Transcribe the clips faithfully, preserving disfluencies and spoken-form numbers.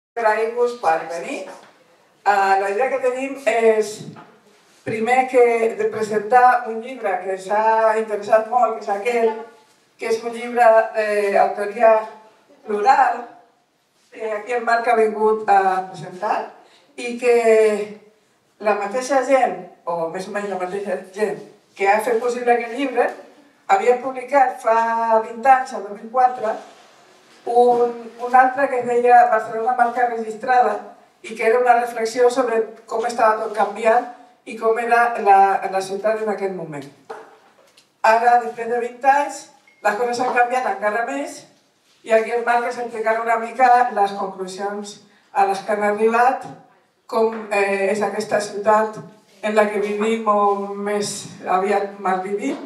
Agrair-vos per venir. La idea que tenim és, primer, de presentar un llibre que ens ha interessat molt, que és aquest, que és un llibre d'autoria plural, que aquí el Marc ha vingut a presentar, i que la mateixa gent, o més o menys la mateixa gent, que ha fet possible aquest llibre, havia publicat fa vint anys, el dos mil quatre, un, un altre que es deia Barcelona marca registrada i que era una reflexió sobre com estava tot canviant i com era la, la ciutat en aquest moment. Ara, després de vint anys, les coses han canviat encara més i aquí el Marc ens explicarà una mica les conclusions a les que han arribat, com eh, és aquesta ciutat en la que vivim o més aviat mal vivim.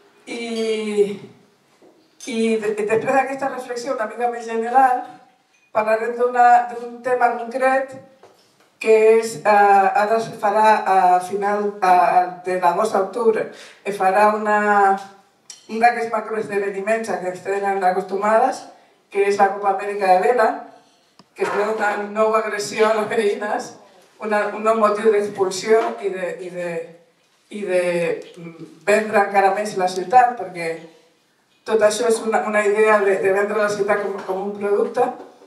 I, i després d'aquesta reflexió una mica més general parlarem d'un tema concret que és, eh, ara es farà a final a, de l'agost a octubre, es farà una, un d'aquests macroesdeveniments a què estem acostumades, que és la Copa Amèrica de Vela, que és una nova agressió a les veïnes, una, un nou motiu d'expulsió i de, i de i de vendre encara més la ciutat, perquè tot això és una, una idea de, de vendre la ciutat com, com un producte.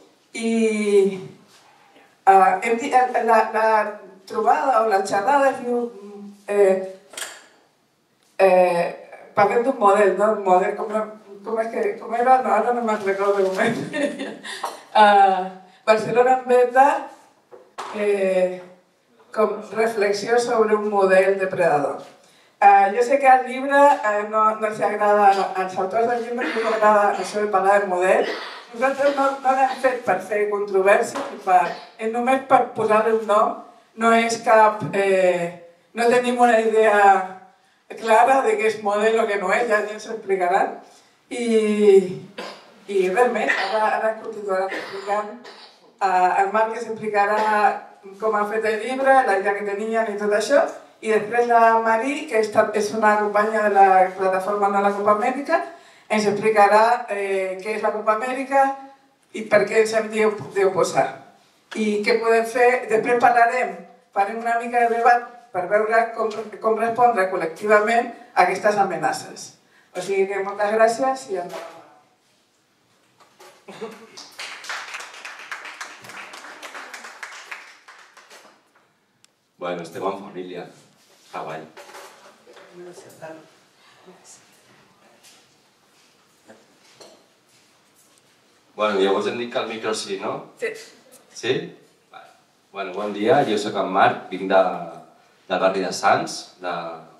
I uh, hem dit, la, la trobada o la xerrada es diu... Eh, eh, parlem d'un model, no? Un model, com, com, és que, com era? No, ara no me'n recordo de moment. uh, Barcelona en venda... Eh, com reflexió sobre un model depredador. Uh, jo sé que al llibre uh, no, no els agrada, als autors del llibre no els agrada això de parlar del model. Nosaltres no, no l'hem fet per fer controvèrsia, per, és només per posar-li un nom. No és cap... Eh, no tenim una idea clara de què és model o què no és, ja ens ho explicaran. I, i res més, ara, ara continuaran explicant. Uh, el Marc ens explicarà com han fet el llibre, la idea que tenien i tot això, i després la Mari, que és una companya de la plataforma de la Copa Amèrica, ens explicarà eh, què és la Copa Amèrica i per què ens hem d'oposar. I què podem fer, després parlarem, farem una mica de debat per veure com, com respondre col·lectivament a aquestes amenaces. O sigui que moltes gràcies i endavant. Bueno, estem en família, avall. Bueno, llavors hem dit que el micro sí, no? Sí. Sí? Vale. Bueno, bon dia, jo soc en Marc, vinc de, del barri de Sants, de...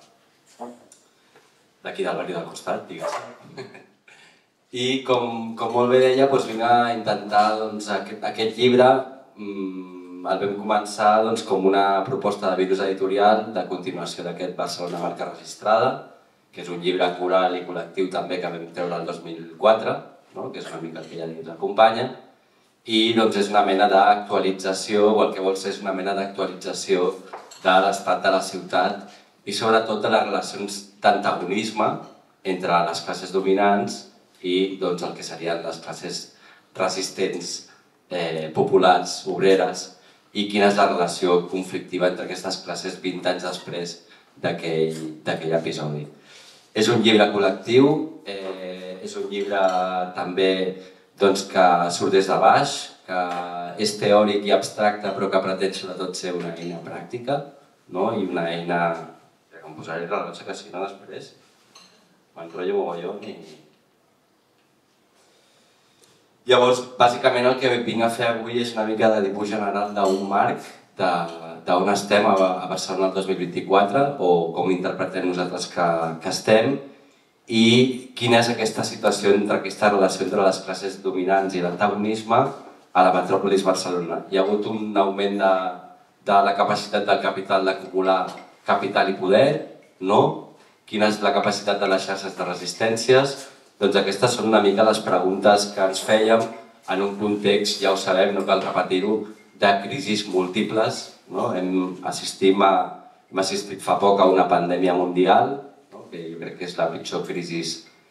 d'aquí del barri del costat, digues. I com, com molt bé deia, doncs vinc a intentar doncs, aquest, aquest llibre mmm, el vam començar doncs, com una proposta de virus editorial de continuació d'aquest Barcelona marca registrada, que és un llibre coral i col·lectiu també que vam treure el dos mil quatre, no? Que és una mica el que ja ens acompanya, i doncs, és una mena d'actualització, o el que vol ser és una mena d'actualització de l'estat de la ciutat i sobretot de les relacions d'antagonisme entre les classes dominants i doncs, el que serien les classes resistents, eh, populars, obreres, i quina és la relació conflictiva entre aquestes classes vint anys després d'aquell episodi. És un llibre col·lectiu, eh, és un llibre també doncs, que surt des de baix, que és teòric i abstracte però que pretén sobretot ser una eina pràctica, no? I una eina... Em posaré el rellotge que si no després m'enrotllo mogollon i... Llavors, bàsicament el que vinc a fer avui és una mica de dibuix general d'un marc d'on estem a Barcelona el dos mil vint-i-quatre o com interpretem nosaltres que, que estem i quina és aquesta situació entre aquesta relació entre les classes dominants i l'antagonisme a la metròpolis Barcelona. Hi ha hagut un augment de, de la capacitat del capital d'acumular capital i poder, no? Quina és la capacitat de les xarxes de resistències? Doncs aquestes són una mica les preguntes que ens fèiem en un context, ja ho sabem, no cal repetir-ho, de crisis múltiples. No? Hem, assistim a, hem assistit fa poc a una pandèmia mundial, no? Que jo crec que és la pitjor crisi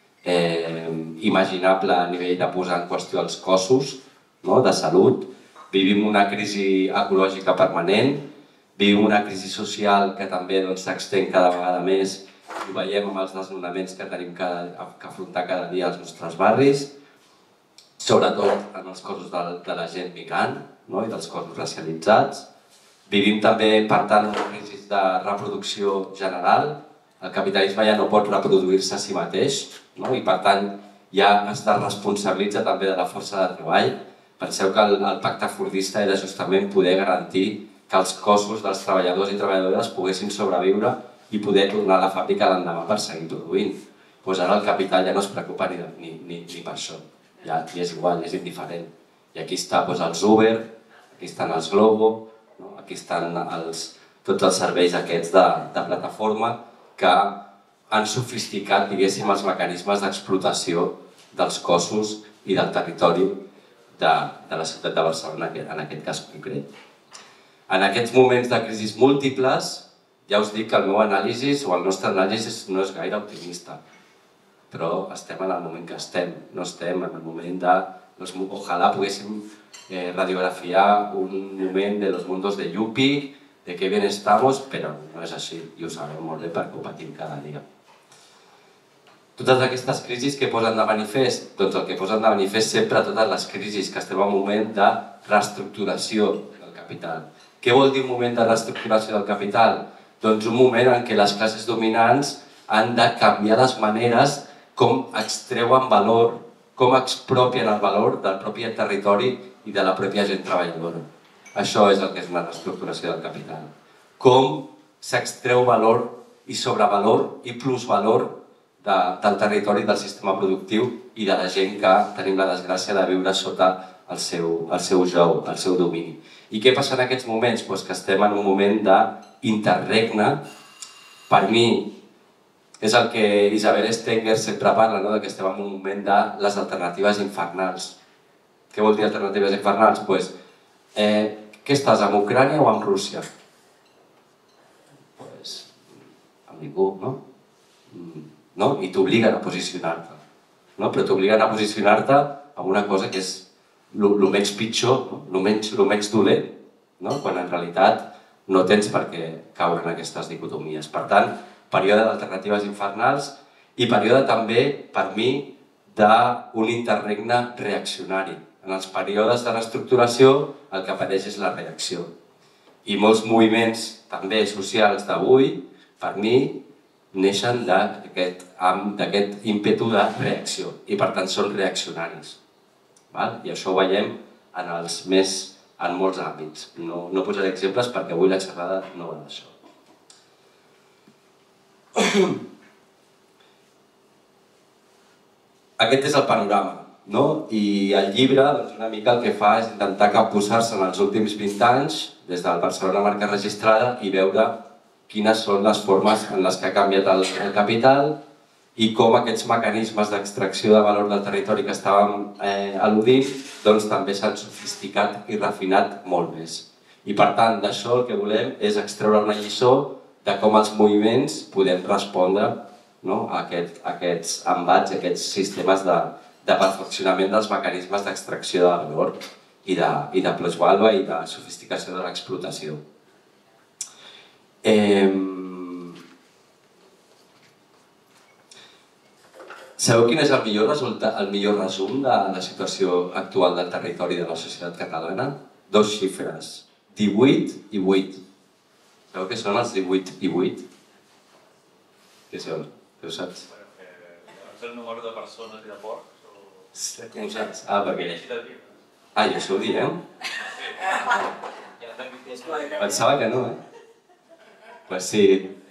eh, imaginable a nivell de posar en qüestió els cossos, no? De salut. vivim una crisi ecològica permanent, vivim una crisi social que també s'extén cada vegada més i ho veiem amb els desnonaments que tenim que afrontar cada dia als nostres barris, sobretot en els cossos de la gent migrant i dels cossos racialitzats. Vivim també, per tant, una crisi de reproducció general. El capitalisme ja no pot reproduir-se a si mateix i, per tant, ja es desresponsabilitza també de la força de treball. Penseu que el pacte fordista era justament poder garantir que els cossos dels treballadors i treballadores poguessin sobreviure i poder tornar a la fàbrica l'endemà per seguir produint. Doncs ara el capital ja no es preocupa ni per això. Ja és igual, és indiferent. I aquí està els Uber, aquí estan els Glovo, aquí estan tots els serveis aquests de plataforma que han sofisticat, diguéssim, els mecanismes d'explotació dels cossos i del territori de la ciutat de Barcelona, en aquest cas concret. En aquests moments de crisis múltiples, ja us dic que el meu anàlisi o el nostre anàlisi no és gaire optimista, però estem en el moment que estem, no estem en el moment de... Ojalà poguéssim radiografiar un moment de los mundos de Yuppie, de que bien estamos, però no és així i ho sabem molt bé perquè ho patim cada dia. Totes aquestes crisis que posen de manifest? Doncs el que posen de manifest sempre totes les crisis, que estem en un moment de reestructuració del capital. Què vol dir un moment de reestructuració del capital? Doncs un moment en què les classes dominants han de canviar les maneres com extreuen valor, com expropien el valor del propi territori i de la pròpia gent treballadora. Això és el que és una reestructuració del capital. Com s'extreu valor i sobrevalor i plusvalor del territori, del sistema productiu i de la gent que tenim la desgràcia de viure sota el seu jou, el seu domini. I què passa en aquests moments? Doncs que estem en un moment d'interregne. Per mi, és el que Isabel Stenger sempre parla, que estem en un moment de les alternatives infernals. Què vol dir alternatives infernals? Doncs, què estàs, amb Ucrània o amb Rússia? Doncs, amb ningú, no? I t'obliguen a posicionar-te. Però t'obliguen a posicionar-te amb una cosa que és el menys pitjor, el menys dolent, quan en realitat no tens per què caure en aquestes dicotomies. Per tant, període d'alternatives infernals i període també, per mi, d'un interregne reaccionari. En els períodes de reestructuració el que apareix és la reacció. I molts moviments també socials d'avui, per mi, neixen d'aquest ímpetu de reacció i per tant són reaccionaris. I això ho veiem en molts àmbits. No posaré exemples perquè avui la xerrada no va d'això. Aquest és el panorama. I el llibre una mica el que fa és intentar capbussar-se en els últims vint anys des del Barcelona Marca Registrada i veure quines són les formes en les que ha canviat el capital i com aquests mecanismes d'extracció de valor del territori que estàvem al·ludint també s'han sofisticat i refinat molt més. I per tant, d'això el que volem és extreure una lliçó de com els moviments podem respondre a aquests embats, a aquests sistemes de perfeccionament dels mecanismes d'extracció de valor i de plusvàlua i de sofisticació de l'explotació. Sabeu quin és el millor resum de la situació actual del territori de la societat catalana? Dos xifres, divuit i vuit. Sabeu què són els divuit i vuit? Què són? Què ho saps? És el número de persones i de porcs? Com ho saps? Ah, perquè... Ah, i això ho diem? Pensava que no, eh? Doncs sí,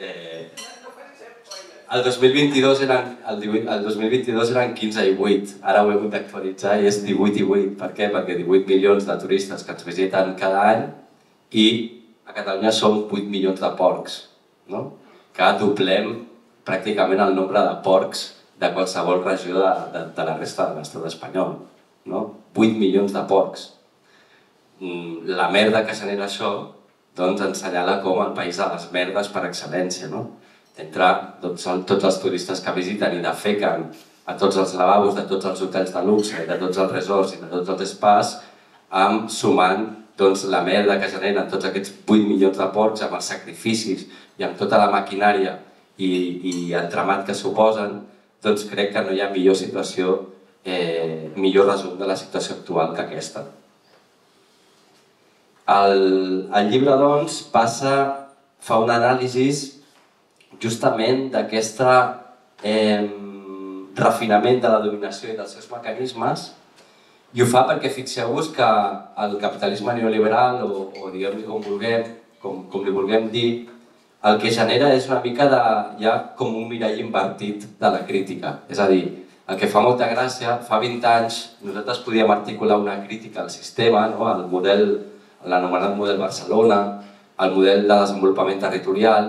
el dos mil vint-i-dos eren quinze i vuit, ara ho he hagut d'actualitzar i és divuit i vuit. Per què? Perquè divuit milions de turistes que ens visiten cada any i a Catalunya som vuit milions de porcs, que doblem pràcticament el nombre de porcs de qualsevol regió de la resta de l'estat espanyol. vuit milions de porcs. La merda que genera això ens assenyala com el país de les merdes per excel·lència. Entre tots els turistes que visiten i defequen a tots els lavabos de tots els hotels de luxe, de tots els resorts i de tots els spas, amb sumant doncs, la merda que generen tots aquests vuit milions de porcs, amb els sacrificis i amb tota la maquinària i, i entramat que suposen, doncs crec que no hi ha millor situació, eh, millor resum de la situació actual que aquesta. El, el llibre, doncs, passa, fa un anàlisi justament d'aquesta eh, refinament de la dominació i dels seus mecanismes, i ho fa perquè fixeu-vos que el capitalisme neoliberal, o, o diguem-li com vulguem, com, com li vulguem dir, el que genera és una mica de, ja com un mirall invertit de la crítica. És a dir, el que fa molta gràcia, fa vint anys nosaltres podíem articular una crítica al sistema, no? Al model, l'anomenat model Barcelona, al model de desenvolupament territorial,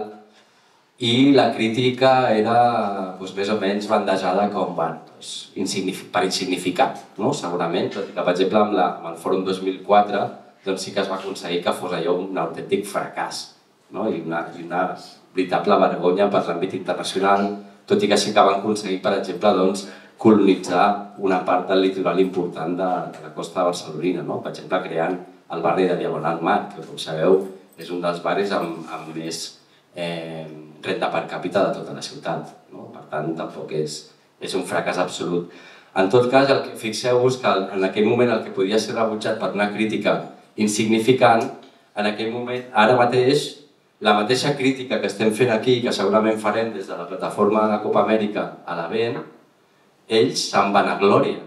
i la crítica era doncs, més o menys bandejada com bueno, doncs, insignific per insignificant, no? Segurament, tot i que, per exemple, amb, la, amb el Fòrum dos mil quatre doncs, sí que es va aconseguir que fos allò un autèntic fracàs, no? I, una, i una veritable vergonya per l'àmbit internacional, tot i que sí que van aconseguir, per exemple, doncs, colonitzar una part del litoral important de, de la costa barcelonina, no? Per exemple, creant el barri de Diagonal Mar, que, com sabeu, és un dels barris amb, amb més eh, renda per càpita de tota la ciutat, no? Per tant, tampoc és, és un fracàs absolut. En tot cas, el que, fixeu-vos que en aquell moment el que podia ser rebutjat per una crítica insignificant, en aquell moment, ara mateix, la mateixa crítica que estem fent aquí, que segurament farem des de la plataforma de la Copa Amèrica a l'Avent, ells se'n vanaglorien.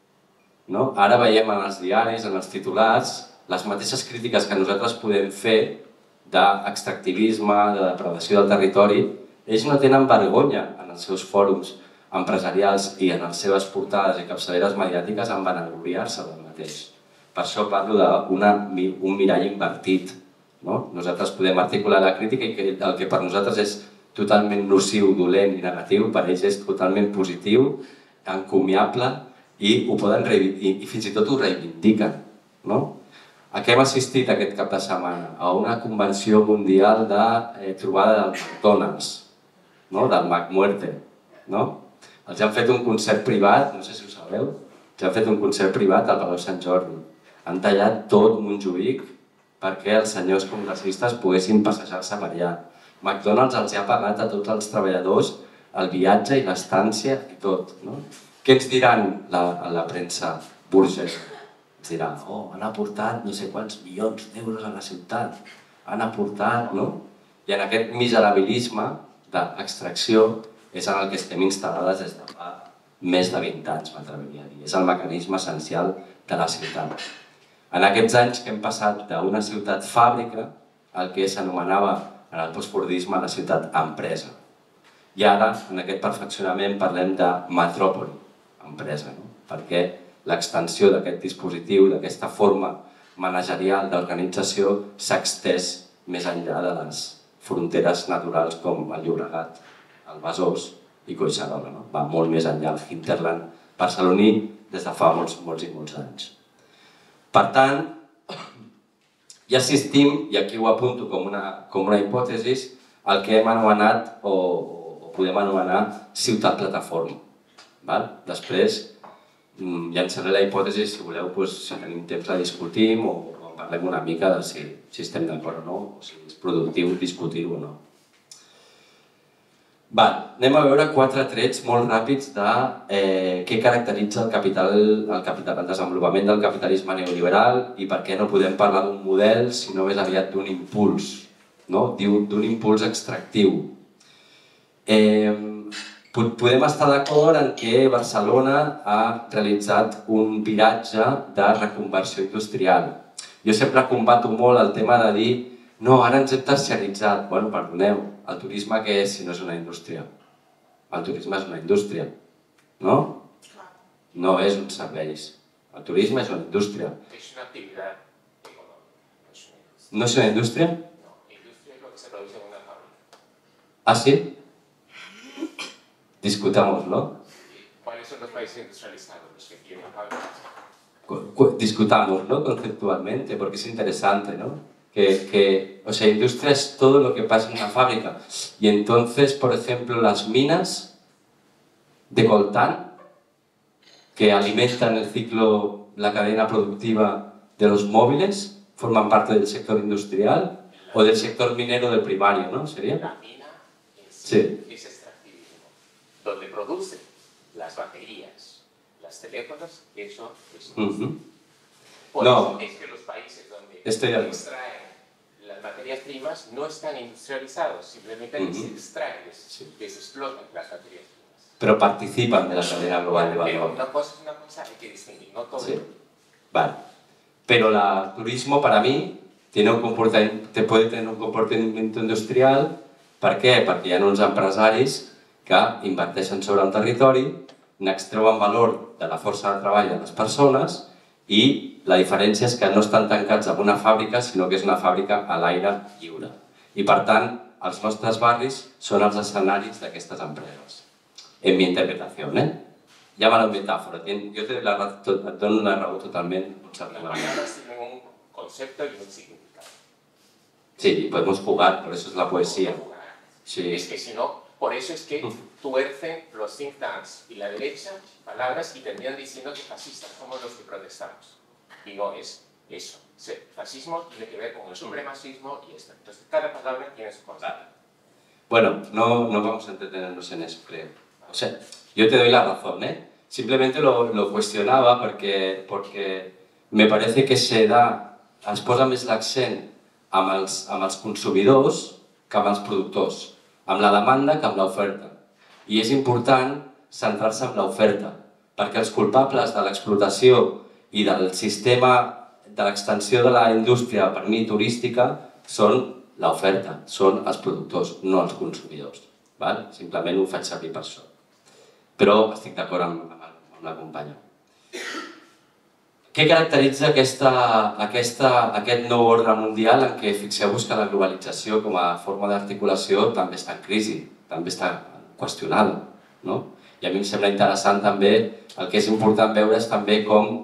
No? Ara veiem en els diaris, en els titulars, les mateixes crítiques que nosaltres podem fer d'extractivisme, de depredació del territori, ells no tenen vergonya en els seus fòrums empresarials i en les seves portades i capçaleres mediàtiques en vanagloriar-se del mateix. Per això parlo d'un mirall invertit. No? Nosaltres podem articular la crítica i el que per nosaltres és totalment nociu, dolent i negatiu, per ells és totalment positiu, encomiable i, ho poden i, i fins i tot ho reivindiquen. No? A què hem assistit aquest cap de setmana? A una convenció mundial de eh, trobada del McDonald's, no? Del McMuerte. No? Els han fet un concert privat, no sé si ho sabeu, els han fet un concert privat al Palau Sant Jordi. Han tallat tot Montjuïc perquè els senyors congressistes poguessin passejar-se per allà. McDonald's els ha pagat a tots els treballadors el viatge i l'estància i tot. No? Què ens diran la, la premsa burgesa? Ens diran, oh, han aportat no sé quants milions d'euros a la ciutat, han aportat, no? I en aquest miserabilisme d'extracció és en el que estem instal·lades des de fa més de vint anys, m'atreviria a dir. És el mecanisme essencial de la ciutat. En aquests anys que hem passat d'una ciutat fàbrica al que s'anomenava en el postfordisme la ciutat empresa. I ara, en aquest perfeccionament, parlem de metròpoli, empresa, no? Perquè l'extensió d'aquest dispositiu, d'aquesta forma managerial d'organització, s'ha estès més enllà de les fronteres naturals com el Llobregat, el Besòs i Collserola. No? Va molt més enllà el hinterland barceloní des de fa molts, molts i molts anys. Per tant, ja assistim, i aquí ho apunto com una, com una hipòtesi, el que hem anomenat, o, o podem anomenar, ciutat plataforma. Val? Després, llançaré la hipòtesi, si voleu, doncs, si tenim temps la discutim o, o parlem una mica de si, si estem d'acord o no, o si és productiu discutir-ho o no. Val, anem a veure quatre trets molt ràpids de eh, què caracteritza el, capital, el, capital, el desenvolupament del capitalisme neoliberal i per què no podem parlar d'un model, sinó més aviat d'un impuls, no? D'un impuls extractiu. Eh, Podem estar d'acord en que Barcelona ha realitzat un viratge de reconversió industrial. Jo sempre combato molt el tema de dir no, ara ens hem terciaritzat. Bueno, perdoneu, el turisme què és si no és una indústria? El turisme és una indústria, no? No és un serveis. El turisme és una indústria. Es una actividad económica. ¿No es una industria? No, industria es lo que se produce en una fábrica. ¿Ah, sí? Discutámoslo. ¿Cuáles son los países industrializados? Los que tienen fábricas. Discutámoslo conceptualmente, porque es interesante, ¿no? Que, que, o sea, industria es todo lo que pasa en una fábrica. Y entonces, por ejemplo, las minas de coltán, que alimentan el ciclo, la cadena productiva de los móviles forman parte del sector industrial o del sector minero del primario, ¿no? ¿Sería? La mina en sí, Sí. es extractivismo. Donde produce las baterías, los teléfonos, eso es. Uh-huh. Por No. eso es que los países donde Estoy de acuerdo. extraen las materias primas no están industrializados, simplemente Uh-huh. se extraen, Sí. se explotan las materias primas. Pero participan de la cadena global de Pero valor. una cosa es una cosa, hay que distinguir, no todo. Sí. Vale. Pero el turismo, para mi, tiene un comportament, te puede tener un comportament industrial. Per què? Perquè hi ha uns empresaris que inverteixen sobre el territori, n'extreuen valor de la força de treball de les persones i la diferència és que no estan tancats en una fàbrica, sinó que és una fàbrica a l'aire lliure. I per tant, els nostres barris són els escenaris d'aquestes empreses. En mi interpretació, eh? Llámalo metáfora. Yo te, la, te doy una raó totalmente. Las palabras tienen un concepto y un significado. Sí, podemos jugar, por eso es la poesía. Sí. Es que si no, por eso es que tuercen los think tanks y la derecha palabras y terminan diciendo que fascistas somos los que protestamos. Y no es eso. El fascismo tiene que ver con el supremacismo y esto. Entonces, cada palabra tiene su concepto. Bueno, no, no vamos a entretenernos en eso, creo. O sea, yo te doy la razón, ¿eh? Simplemente lo, lo cuestionaba perquè, perquè me parece que se da, es posa més l'accent amb, els, amb els consumidors que amb els productors, amb la demanda que amb l'oferta. I és important centrar-se en l'oferta, perquè els culpables de l'explotació i del sistema de l'extensió de la indústria, per mi, turística, són l'oferta, són els productors, no els consumidors. Val? Simplement ho faig servir per això. Però estic d'acord amb, amb la companya. Què caracteritza aquesta, aquesta, aquest nou ordre mundial en què fixeu-vos que la globalització com a forma d'articulació també està en crisi, també està qüestionada, no? I a mi em sembla interessant també, el que és important veure és també com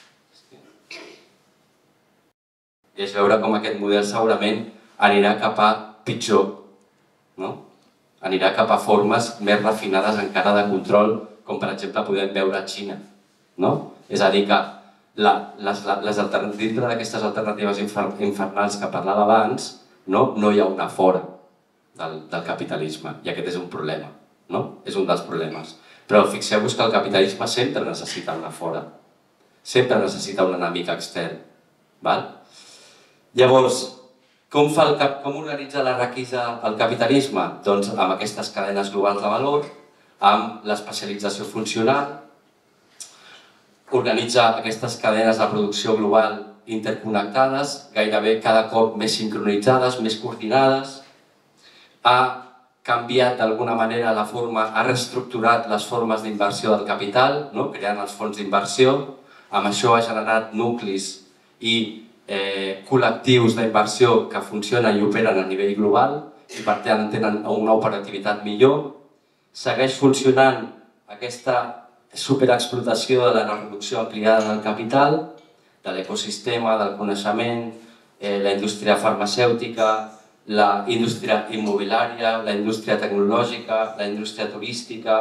és veure com aquest model segurament anirà cap a pitjor, no? Anirà cap a formes més refinades encara de control, com per exemple podem veure a Xina. No? És a dir, que la, les, les dintre d'aquestes alternatives infernals que parlava abans, no, no hi ha una fora del, del capitalisme, i aquest és un problema, no? És un dels problemes. Però fixeu-vos que el capitalisme sempre necessita una fora, sempre necessita un enemic extern. Val? Llavors, Com, fa el, com organitza la requisa el capitalisme? Doncs amb aquestes cadenes globals de valor, amb l'especialització funcional, organitza aquestes cadenes de producció global interconnectades, gairebé cada cop més sincronitzades, més coordinades, ha canviat d'alguna manera la forma, ha reestructurat les formes d'inversió del capital, no? Creant els fons d'inversió, amb això ha generat nuclis i Eh, col·lectius d'inversió que funcionen i operen a nivell global i per tant tenen una operativitat millor. Segueix funcionant aquesta superexplotació de la reproducció ampliada del capital, de l'ecosistema, del coneixement, eh, la indústria farmacèutica, la indústria immobiliària, la indústria tecnològica, la indústria turística.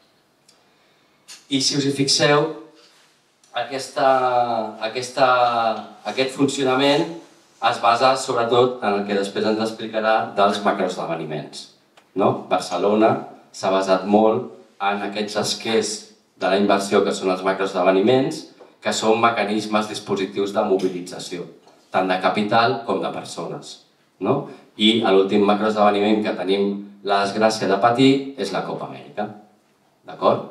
I si us hi fixeu, Aquesta, aquesta, aquest funcionament es basa sobretot en el que després ens explicarà dels macroesdeveniments. No? Barcelona s'ha basat molt en aquests esquers de la inversió que són els macroesdeveniments, que són mecanismes dispositius de mobilització, tant de capital com de persones. No? I l'últim macroesdeveniment que tenim la desgràcia de patir és la Copa Amèrica. D'acord?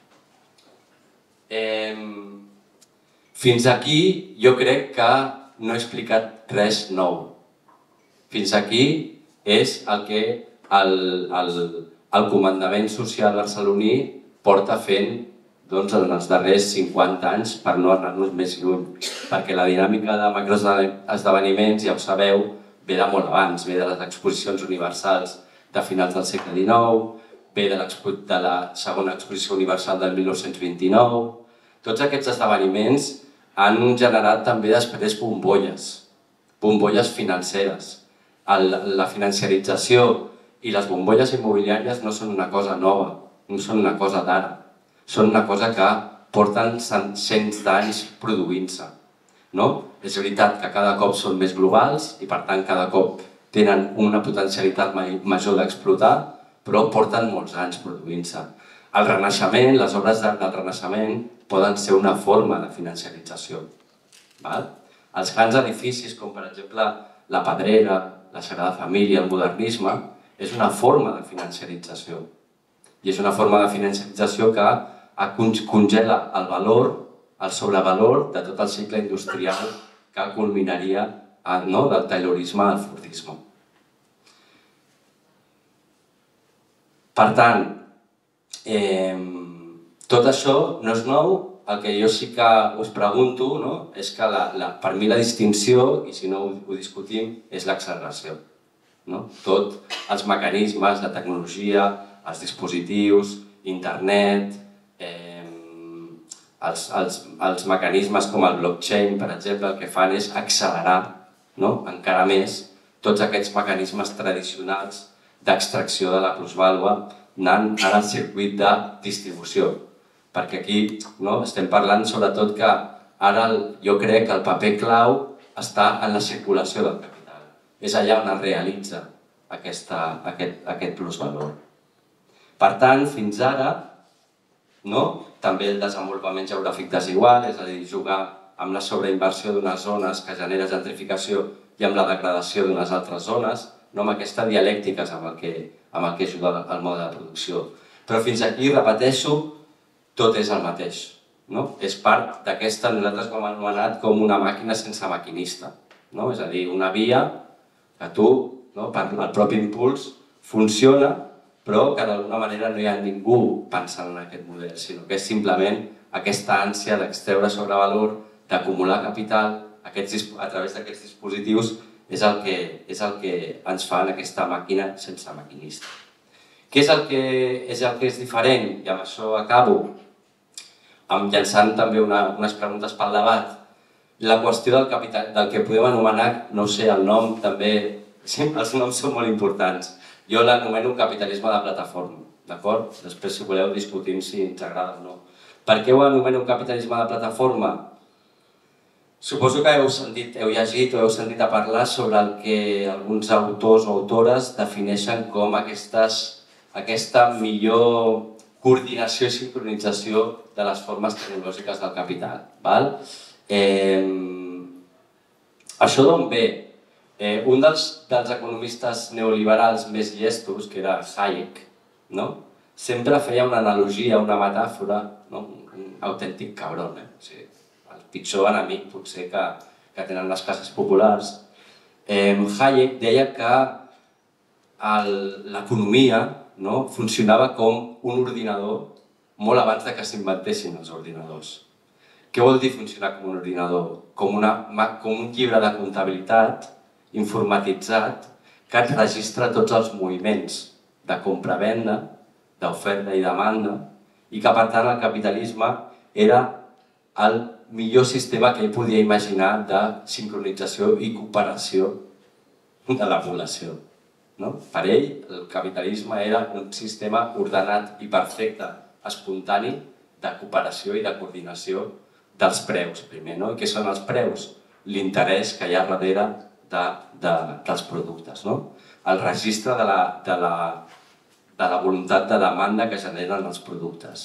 Eh... Fins aquí jo crec que no he explicat res nou. Fins aquí és el que el, el, el comandament social barceloní porta fent doncs, en els darrers cinquanta anys per no anar-nos més lluny. Perquè la dinàmica de macroesdeveniments, ja ho sabeu, ve de molt abans, ve de les exposicions universals de finals del segle dinou, ve de, de la segona exposició universal del mil nou-cents vint-i-nou. Tots aquests esdeveniments han generat també després bombolles, bombolles financeres. El, la financiarització i les bombolles immobiliàries no són una cosa nova, no són una cosa d'ara, són una cosa que porten cents d'anys produint-se. És veritat que cada cop són més globals i per tant cada cop tenen una potencialitat major d'explotar, però porten molts anys produint-se. El Renaixement, les obres del Renaixement poden ser una forma de financiarització. Els grans edificis, com per exemple la Pedrera, la Sagrada Família, el modernisme, és una forma de financiarització. I és una forma de financiarització que congela el valor, el sobrevalor de tot el cicle industrial que culminaria del taylorisme al fordisme. Per tant, tot això no és nou. El que jo sí que us pregunto és que per mi la distinció, i si no ho discutim, és l'acceleració. Tots els mecanismes de tecnologia, els dispositius, internet, els mecanismes com el blockchain, per exemple, el que fan és accelerar encara més tots aquests mecanismes tradicionals d'extracció de la plusvàlua anant al circuit de distribució. Perquè aquí estem parlant sobretot que ara jo crec que el paper clau està en la circulació del capital. És allà on es realitza aquest plusvalor. Per tant, fins ara, també el desenvolupament geogràfic desigual, és a dir, jugar amb la sobreinversió d'unes zones que genera gentrificació i amb la degradació d'unes altres zones, amb aquesta dialèctica és amb el que ajuda el mode de producció. Però fins aquí, repeteixo, tot és el mateix. És part d'aquesta, nosaltres ho hem anomenat com una màquina sense maquinista. És a dir, una via que tu, per el propi impuls, funciona, però que d'alguna manera no hi ha ningú pensant en aquest model, sinó que és simplement aquesta ànsia d'extreure sobrevalor, d'acumular capital a través d'aquests dispositius, és el que ens fa en aquesta màquina sense maquinista. Què és el que és diferent? I amb això acabo, llançant també unes preguntes pel debat. La qüestió del que podem anomenar, no sé, el nom també, els noms són molt importants. Jo l'anomeno capitalisme de plataforma, d'acord? Després, si voleu, discutim si ens agrada o no. Per què ho anomeno capitalisme de plataforma? Suposo que heu sentit, heu llegit o heu sentit a parlar sobre el que alguns autors o autores defineixen com aquesta millor coordinació i sincronització de les formes tecnològiques del capital. Això d'on ve? Un dels economistes neoliberals més llestos, que era Hayek, sempre feia una analogia, una metàfora, un autèntic cabron, el pitjor enemic potser que tenen les classes populars. Hayek deia que l'economia funcionava com un ordinador molt abans que s'inventessin els ordinadors. Què vol dir funcionar com un ordinador? Com un llibre de comptabilitat informatitzat que et registra tots els moviments de compra-venda, d'oferta i demanda, i que per tant el capitalisme era el millor sistema que ell podia imaginar de sincronització i cooperació de la població. Per ell, el capitalisme era un sistema ordenat i perfecte, espontani, de cooperació i de coordinació dels preus, primer. I què són els preus? L'interès que hi ha darrere dels productes. El registre de la voluntat de demanda que generen els productes.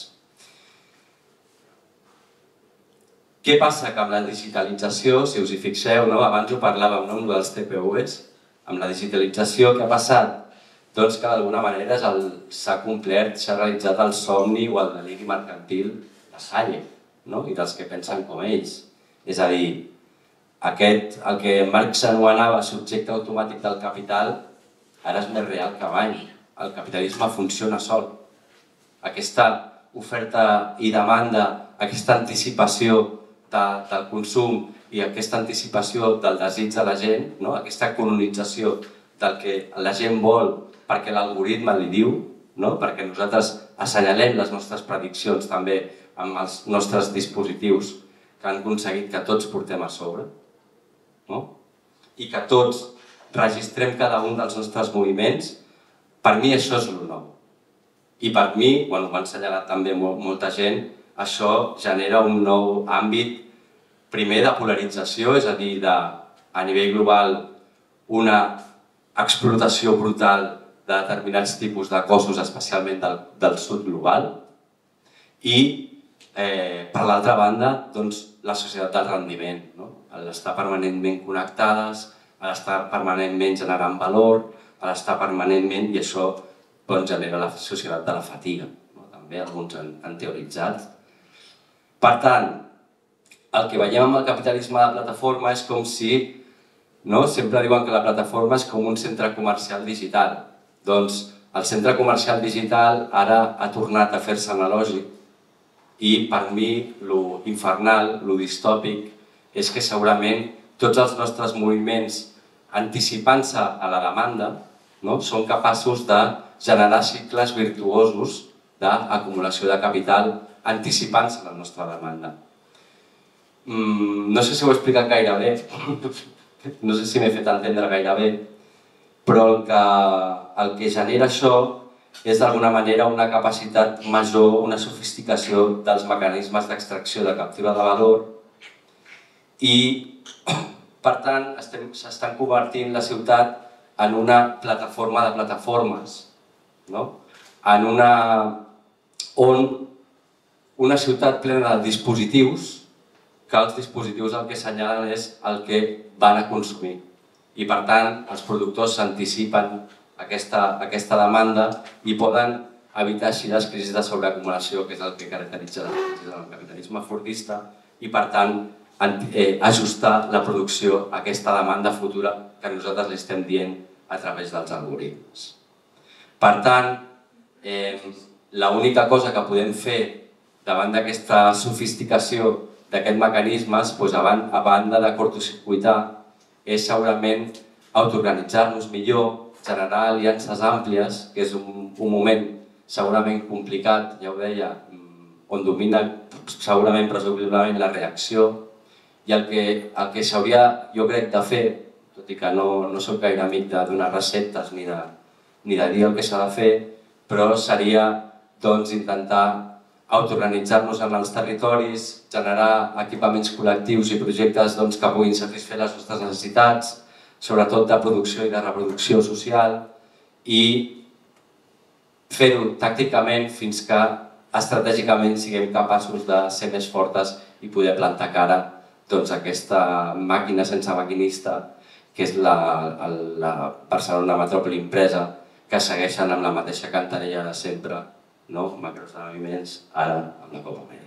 Què passa que amb la digitalització, si us hi fixeu, abans ho parlàvem amb dels T P Us, amb la digitalització què ha passat? Doncs que d'alguna manera s'ha complert, s'ha realitzat el somni o el deliri mercantil de Hayek i dels que pensen com ells. És a dir, el que Marx anomenava subjecte automàtic del capital ara és més real que mai. El capitalisme funciona sol. Aquesta oferta i demanda, aquesta anticipació del consum i aquesta anticipació del desig de la gent, aquesta colonització del que la gent vol perquè l'algoritme li diu, perquè nosaltres assenyalem les nostres prediccions també amb els nostres dispositius que han aconseguit que tots portem a sobre i que tots registrem cada un dels nostres moviments, per mi això és el nou. I per mi, quan ho va assenyalar també molta gent, això genera un nou àmbit primer, de polarització, és a dir, de, a nivell global, una explotació brutal de determinats tipus de cossos, especialment del, del sud global, i, eh, per l'altra banda, doncs, la societat del rendiment, no? L'estar permanentment connectades, l'estar permanentment generant valor, l'estar permanentment, i això doncs, genera la societat de la fatiga, no? També alguns han, han teoritzat. Per tant, el que veiem amb el capitalisme de plataforma és com si, no? Sempre diuen que la plataforma és com un centre comercial digital. Doncs el centre comercial digital ara ha tornat a fer-se analògic i per mi lo infernal, lo distòpic, és que segurament tots els nostres moviments anticipant-se a la demanda, no? Són capaços de generar cicles virtuosos d'acumulació de capital anticipant-se a la nostra demanda. Mm, no sé si ho he explicat gaire bé, no sé si m'he fet entendre gaire bé, però el que, el que genera això és d'alguna manera una capacitat major, una sofisticació dels mecanismes d'extracció de captura de valor i, per tant, s'estan convertint la ciutat en una plataforma de plataformes, no? En una... on una ciutat plena de dispositius, que els dispositius el que assenyalen és el que van a consumir. I, per tant, els productors s'anticipen aquesta, aquesta demanda i poden evitar així les crisis de sobreacumulació, que és el que caracteritza el capitalisme fordista, i, per tant, eh, ajustar la producció a aquesta demanda futura que nosaltres li estem dient a través dels algoritmes. Per tant, eh, l'única cosa que podem fer davant d'aquesta sofisticació d'aquests mecanismes, doncs, a banda de cortocircuitar, és segurament autoorganitzar-nos millor, generar aliances àmplies, que és un, un moment segurament complicat, ja ho deia, on domina segurament presumiblement la reacció, i el que, el que s'hauria, jo crec, de fer, tot i que no, no soc gaire amic de donar receptes ni de, ni de dir el que s'ha de fer, però seria doncs, intentar autoorganitzar-nos en els territoris, generar equipaments col·lectius i projectes doncs, que puguin satisfer les nostres necessitats, sobretot de producció i de reproducció social, i fer-ho tàcticament fins que estratègicament siguem capaços de ser més fortes i poder plantar cara doncs, a aquesta màquina sense maquinista, que és la, la Barcelona Metròpoli Impresa, que segueixen amb la mateixa cantarella de sempre, no? Macroesdeveniments, ara amb la Copa Amèrica.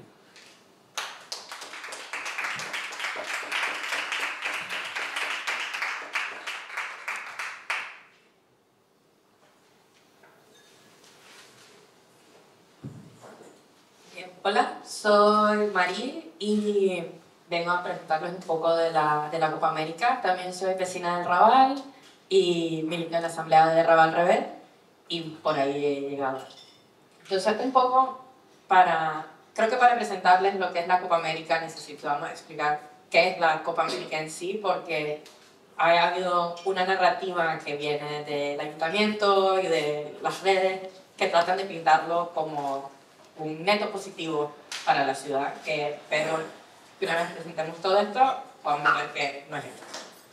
Hola, soy Mari y vengo a presentarles un poco de la, de la Copa América. También soy vecina del Raval y milito en la asamblea de Raval Rebel y por ahí he llegado. Entonces, un poco para, creo que para presentarles lo que es la Copa América necesitamos explicar qué es la Copa América en sí, porque ha habido una narrativa que viene del ayuntamiento y de las redes que tratan de pintarlo como un neto positivo para la ciudad, que, pero una vez presentemos todo esto, podemos ver que no es esto.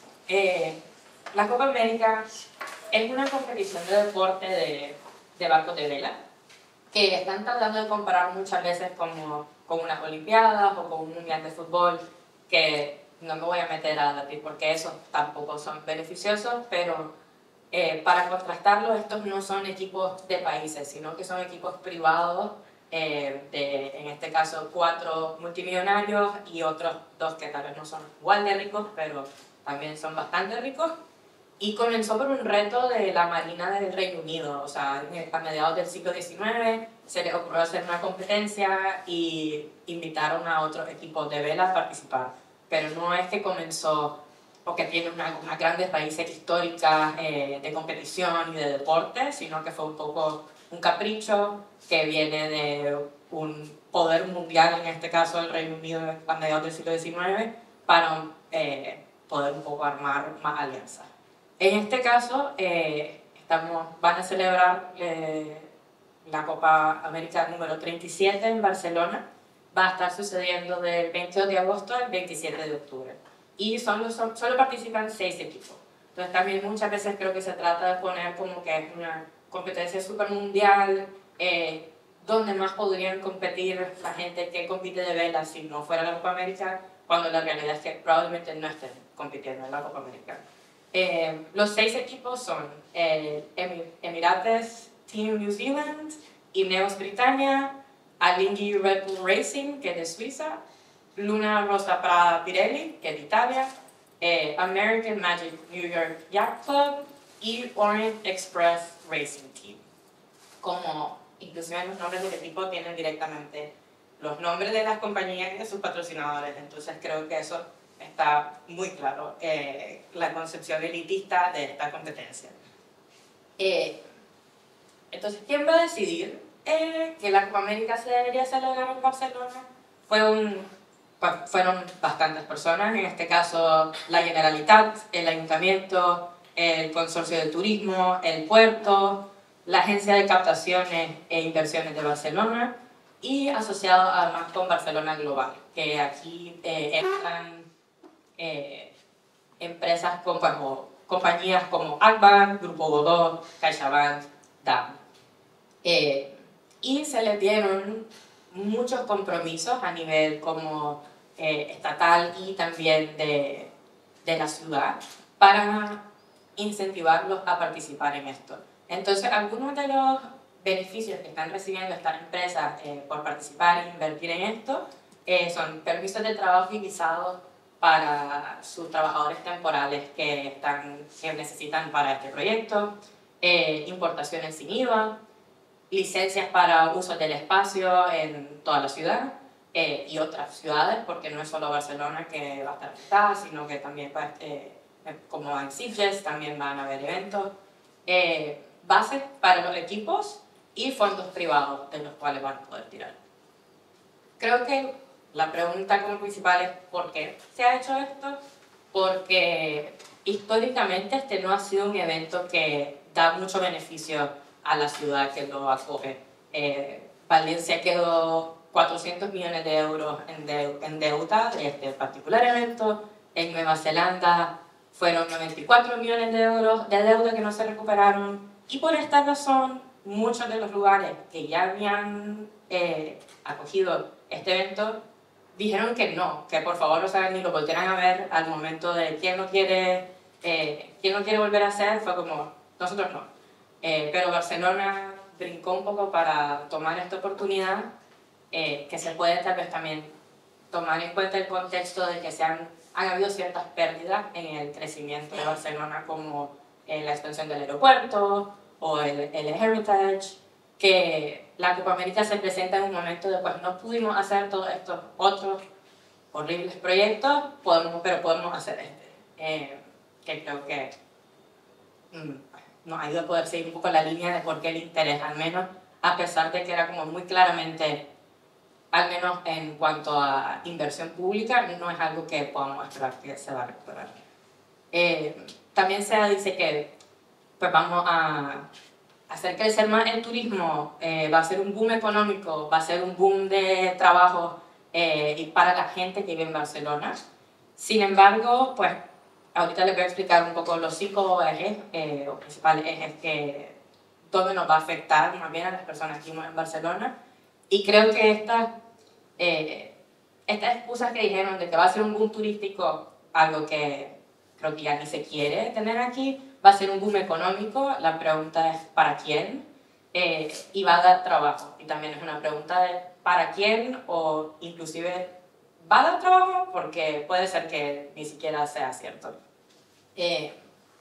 Eh, la Copa América es una competición de deporte de, de barcos de vela, que están tratando de comparar muchas veces como, con unas olimpiadas o con un mundial de fútbol, que no me voy a meter a debatir porque esos tampoco son beneficiosos, pero eh, para contrastarlo, estos no son equipos de países, sino que son equipos privados, eh, de, en este caso cuatro multimillonarios y otros dos que tal vez no son igual de ricos, pero también son bastante ricos. Y comenzó por un reto de la Marina del Reino Unido, o sea, a mediados del siglo diecinueve se les ocurrió hacer una competencia y invitaron a otros equipos de vela a participar. Pero no es que comenzó, o que tiene una, unas grandes raíces históricas eh, de competición y de deporte, sino que fue un poco un capricho que viene de un poder mundial, en este caso el Reino Unido a mediados del siglo diecinueve, para eh, poder un poco armar más alianzas. En este caso, eh, estamos, van a celebrar eh, la Copa América número treinta y siete en Barcelona va a estar sucediendo del veintidós de agosto al veintisiete de octubre. Y solo, son, solo participan seis equipos. Entonces también muchas veces creo que se trata de poner como que es una competencia súper mundial, eh, donde más podrían competir la gente que compite de vela si no fuera la Copa América, cuando la realidad es que probablemente no estén compitiendo en la Copa América. Eh, los seis equipos son el Emirates Team New Zealand, Ineos Britannia, Alinghi Red Bull Racing, que es de Suiza, Luna Rossa Prada Pirelli, que es de Italia, eh, American Magic New York Yacht Club y Orient Express Racing Team. Como inclusive los nombres del equipo tienen directamente los nombres de las compañías y de sus patrocinadores, entonces creo que eso está muy claro, eh, la concepción elitista de esta competencia. Eh, entonces, ¿quién va a decidir eh, que la Copa América se debería celebrar en Barcelona? Fue un, fueron bastantes personas, en este caso la Generalitat, el Ayuntamiento, el Consorcio de Turismo, el Puerto, la Agencia de Captaciones e Inversiones de Barcelona y asociado además con Barcelona Global, que aquí eh, entran eh, empresas como, como compañías como Akbank, Grupo Godó, CaixaBank, D A M. Eh, y se les dieron muchos compromisos a nivel como eh, estatal y también de, de la ciudad para incentivarlos a participar en esto. Entonces, algunos de los beneficios que están recibiendo estas empresas eh, por participar e invertir en esto eh, son permisos de trabajo y visados para sus trabajadores temporales que, están, que necesitan para este proyecto, eh, importaciones sin I V A, licencias para uso del espacio en toda la ciudad eh, y otras ciudades, porque no es solo Barcelona que va a estar afectada, sino que también, pues, eh, como en Sitges, también van a haber eventos. Eh, bases para los equipos y fondos privados de los cuales van a poder tirar. Creo que la pregunta como principal es ¿por qué se ha hecho esto? Porque históricamente este no ha sido un evento que da mucho beneficio a la ciudad que lo acoge. Eh, Valencia quedó cuatrocientos millones de euros en, de, en deuda de este particular evento. En Nueva Zelanda fueron noventa y cuatro millones de euros de deuda que no se recuperaron. Y por esta razón, muchos de los lugares que ya habían eh, acogido este evento dijeron que no, que por favor, o sea, ni lo volvieran a ver al momento de quién no quiere, eh, quién no quiere volver a hacer, fue como, nosotros no. Eh, pero Barcelona brincó un poco para tomar esta oportunidad, eh, que se puede tal vez también tomar en cuenta el contexto de que se han, han habido ciertas pérdidas en el crecimiento de Barcelona, como eh, la extensión del aeropuerto o el, el Heritage, que la Copa América se presenta en un momento de pues no pudimos hacer todos estos otros horribles proyectos, podemos, pero podemos hacer este, eh, que creo que mm, nos ayuda a poder seguir un poco la línea de por qué el interés, al menos a pesar de que era como muy claramente, al menos en cuanto a inversión pública, no es algo que podamos esperar que se va a recuperar. Eh, también se dice que pues vamos a hacer crecer más el turismo, eh, va a ser un boom económico, va a ser un boom de trabajo eh, y para la gente que vive en Barcelona. Sin embargo, pues ahorita les voy a explicar un poco los cinco ejes eh, o principales ejes que todo nos va a afectar más bien a las personas que vivimos en Barcelona. Y creo que estas, eh, estas excusas que dijeron de que va a ser un boom turístico, algo que creo que ya ni se quiere tener aquí, va a ser un boom económico, la pregunta es ¿para quién? Eh, y va a dar trabajo. Y también es una pregunta de ¿para quién? O inclusive ¿va a dar trabajo? Porque puede ser que ni siquiera sea cierto. Eh,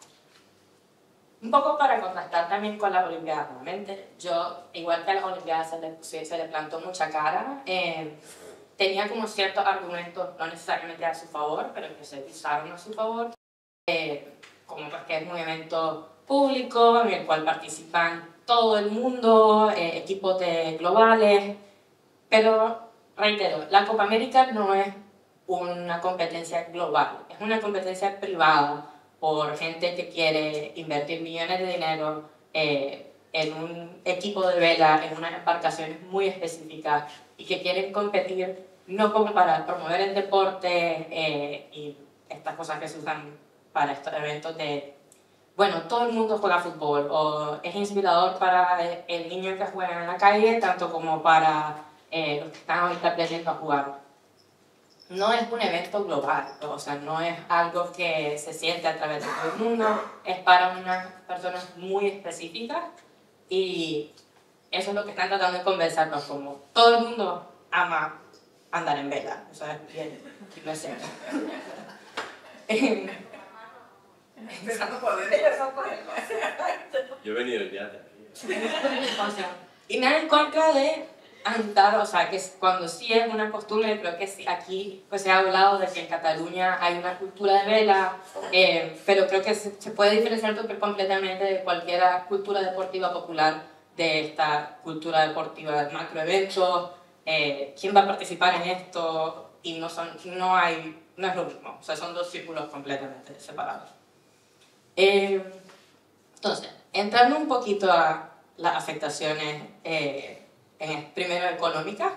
un poco para contrastar también con las Olimpiadas nuevamente, yo, igual que a las Olimpiadas se le, se le plantó mucha cara, eh, tenía como ciertos argumentos, no necesariamente a su favor, pero que se usaron a su favor. Eh, como pues que es un evento público en el cual participan todo el mundo, eh, equipos de globales, pero reitero, la Copa América no es una competencia global, es una competencia privada por gente que quiere invertir millones de dinero, eh, en un equipo de vela, en unas embarcaciones muy específicas y que quieren competir no como para promover el deporte eh, y estas cosas que se usan para estos eventos de, bueno, todo el mundo juega fútbol, o es inspirador para el niño que juega en la calle, tanto como para eh, los que están ahorita aprendiendo a jugar. No es un evento global, o sea, no es algo que se siente a través de todo el mundo, es para unas personas muy específicas y eso es lo que están tratando de convencernos, como todo el mundo ama andar en vela, o sea, es bien, no sé. Empezando por ver. Yo he venido el día de aquí. O sea, y nada en contra de andar, o sea, que es, cuando sí es una costumbre, creo que sí, aquí pues, se ha hablado de que en Cataluña hay una cultura de vela, eh, pero creo que se, se puede diferenciar completamente de cualquier cultura deportiva popular, de esta cultura deportiva de macroeventos, eh, quién va a participar en esto, y no, son, no, hay, no es lo mismo, o sea, son dos círculos completamente separados. Eh, entonces, entrando un poquito a las afectaciones eh, en, primero económicas,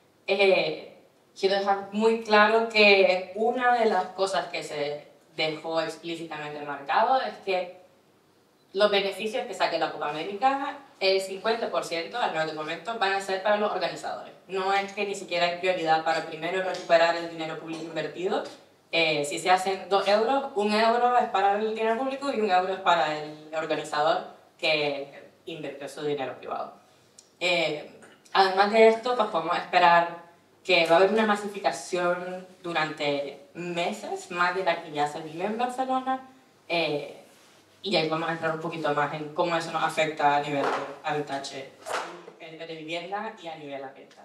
eh, quiero dejar muy claro que una de las cosas que se dejó explícitamente marcado es que los beneficios que saque la Copa América, el cincuenta por ciento al menos de momento van a ser para los organizadores. No es que ni siquiera hay prioridad para primero recuperar el dinero público invertido. Eh, si se hacen dos euros, un euro es para el dinero público y un euro es para el organizador que invirtió su dinero privado. Eh, además de esto, pues podemos esperar que va a haber una masificación durante meses, más de la que ya se vive en Barcelona, eh, y ahí vamos a entrar un poquito más en cómo eso nos afecta a nivel de habitaje, a nivel de vivienda y a nivel ambiental.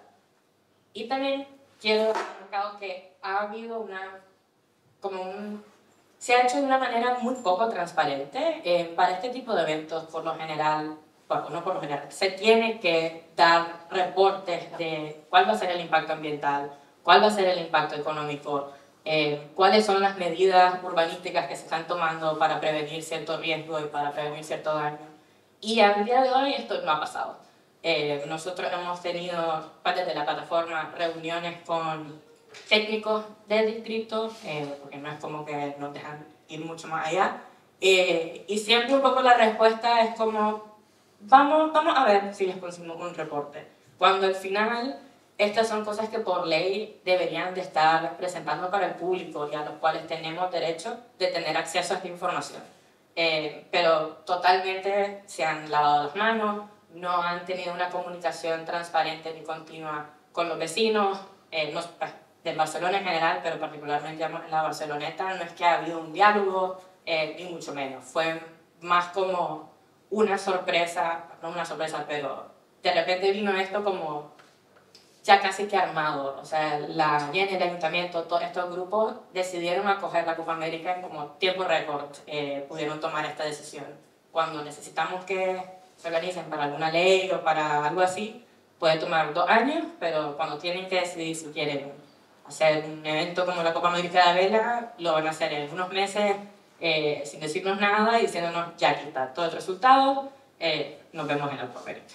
Y también quiero dejar que ha habido una, como un, se ha hecho de una manera muy poco transparente. Eh, para este tipo de eventos, por lo general, bueno, no por lo general, se tiene que dar reportes de cuál va a ser el impacto ambiental, cuál va a ser el impacto económico, eh, cuáles son las medidas urbanísticas que se están tomando para prevenir cierto riesgo y para prevenir cierto daño. Y al día de hoy esto no ha pasado. Eh, nosotros hemos tenido, parte de la plataforma, reuniones con técnicos del distrito, eh, porque no es como que nos dejan ir mucho más allá, eh, y siempre un poco la respuesta es como, vamos, vamos a ver si les conseguimos un reporte, cuando al final estas son cosas que por ley deberían de estar presentando para el público y a los cuales tenemos derecho de tener acceso a esta información. Eh, pero totalmente se han lavado las manos, no han tenido una comunicación transparente ni continua con los vecinos, eh, no, de Barcelona en general, pero particularmente en la Barceloneta, no es que ha habido un diálogo, eh, ni mucho menos. Fue más como una sorpresa, no una sorpresa, pero de repente vino esto como ya casi que armado. O sea, la Y E N, el ayuntamiento, todos estos grupos decidieron acoger la Copa América en como tiempo récord, eh, pudieron tomar esta decisión. Cuando necesitamos que se organicen para alguna ley o para algo así, puede tomar dos años, pero cuando tienen que decidir si quieren hacer un evento como la Copa América de Vela, lo van a hacer en unos meses, eh, sin decirnos nada y diciéndonos ya aquí está todo el resultado, eh, nos vemos en la Copa América.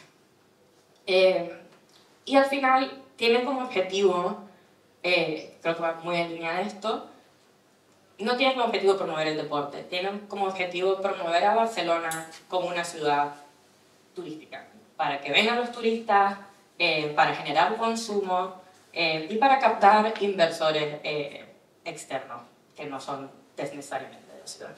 Eh, y al final tienen como objetivo, eh, creo que va muy en línea de esto, no tienen como objetivo promover el deporte, tienen como objetivo promover a Barcelona como una ciudad turística, para que vengan los turistas, eh, para generar consumo eh, y para captar inversores eh, externos, que no son necesariamente de la ciudad.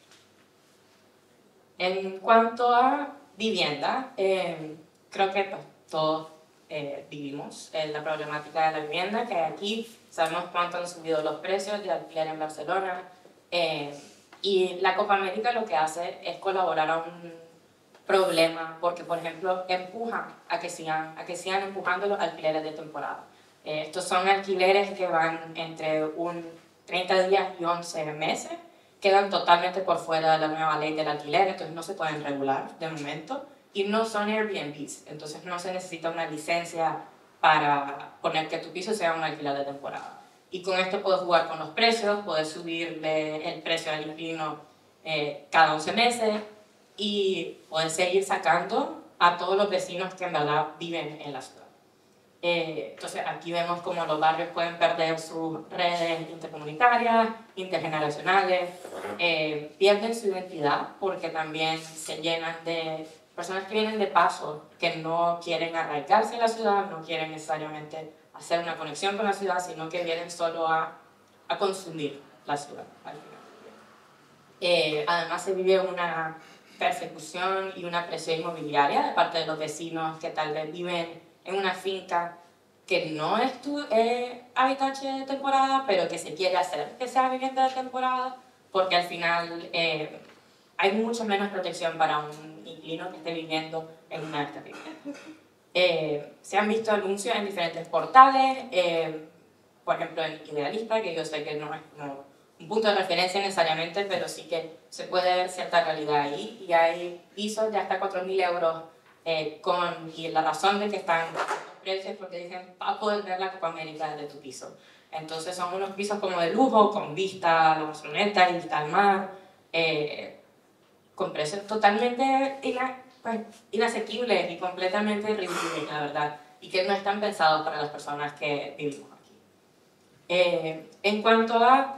En cuanto a vivienda, eh, creo que pues, todos eh, vivimos en la problemática de la vivienda, que aquí sabemos cuánto han subido los precios de alquiler en Barcelona, eh, y la Copa América lo que hace es colaborar a un problema, porque por ejemplo empujan a que sigan, a que sigan empujando los alquileres de temporada. Eh, estos son alquileres que van entre un treinta días y once meses, quedan totalmente por fuera de la nueva ley del alquiler, entonces no se pueden regular de momento, y no son Airbnbs, entonces no se necesita una licencia para poner que tu piso sea un alquiler de temporada. Y con esto puedes jugar con los precios, puedes subirle el precio al inquilino eh, cada once meses, y puedes seguir sacando a todos los vecinos que en verdad viven en la ciudad. Eh, entonces aquí vemos cómo los barrios pueden perder sus redes intercomunitarias, intergeneracionales, eh, pierden su identidad porque también se llenan de personas que vienen de paso, que no quieren arraigarse en la ciudad, no quieren necesariamente hacer una conexión con la ciudad, sino que vienen solo a, a consumir la ciudad al final. Eh, además se vive una persecución y una presión inmobiliaria de parte de los vecinos que tal vez viven en una finca que no es tu eh, habitache de temporada, pero que se quiere hacer que sea vivienda de temporada, porque al final eh, hay mucho menos protección para un inquilino que esté viviendo en una de estas viviendas. Eh, se han visto anuncios en diferentes portales, eh, por ejemplo en Idealista, que yo sé que no es no, un punto de referencia necesariamente, pero sí que se puede ver cierta realidad ahí, y hay pisos de hasta cuatro mil euros eh, con, y la razón de que están los precios porque dicen, va a poder ver la Copa América desde tu piso. Entonces son unos pisos como de lujo, con vista a la Barceloneta y vista al mar, eh, con precios totalmente ina, pues, inasequibles y completamente ridículos, la verdad, y que no están pensados para las personas que vivimos aquí. Eh, en cuanto a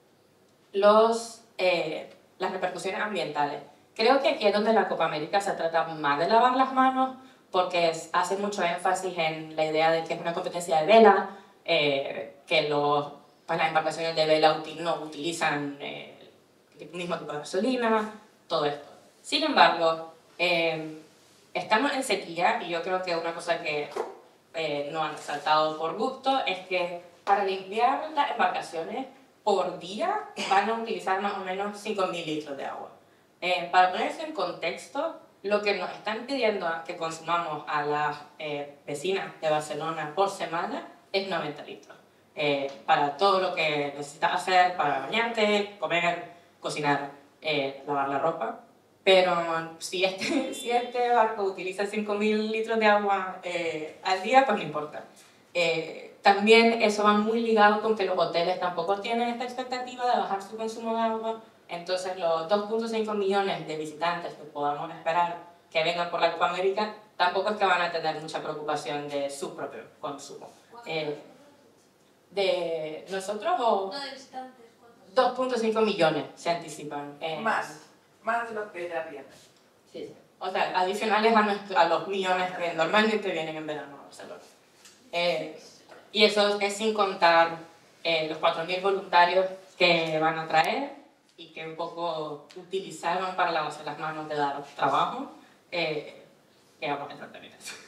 los, eh, las repercusiones ambientales, creo que aquí es donde la Copa América se trata más de lavar las manos, porque es, hace mucho énfasis en la idea de que es una competencia de vela, eh, que los, pues las embarcaciones de vela util, no utilizan eh, el mismo tipo de gasolina, todo esto. Sin embargo, eh, estamos en sequía, y yo creo que una cosa que eh, no han resaltado por gusto es que para limpiar las embarcaciones por día van a utilizar más o menos cinco mil litros de agua. Eh, para ponerse en contexto, lo que nos están pidiendo que consumamos a las eh, vecinas de Barcelona por semana es noventa litros. Eh, para todo lo que necesitas hacer, para bañarte, comer, cocinar, eh, lavar la ropa. Pero si este, si este barco utiliza cinco mil litros de agua eh, al día, pues no importa. Eh, también eso va muy ligado con que los hoteles tampoco tienen esta expectativa de bajar su consumo de agua. Entonces los dos punto cinco millones de visitantes que podamos esperar que vengan por la Copa América tampoco es que van a tener mucha preocupación de su propio consumo. Eh, ¿De nosotros o...? No, de visitantes. dos punto cinco millones se anticipan. Eh, Más, más de lo que ya viene. Sí, sí. O sea, adicionales a, nuestro, a los millones que normalmente vienen en verano a Barcelona. Eh, y eso es sin contar eh, los cuatro mil voluntarios que van a traer y que un poco utilizaron para lavarse las manos de dar trabajo, eh, que vamos a entrar también en eso.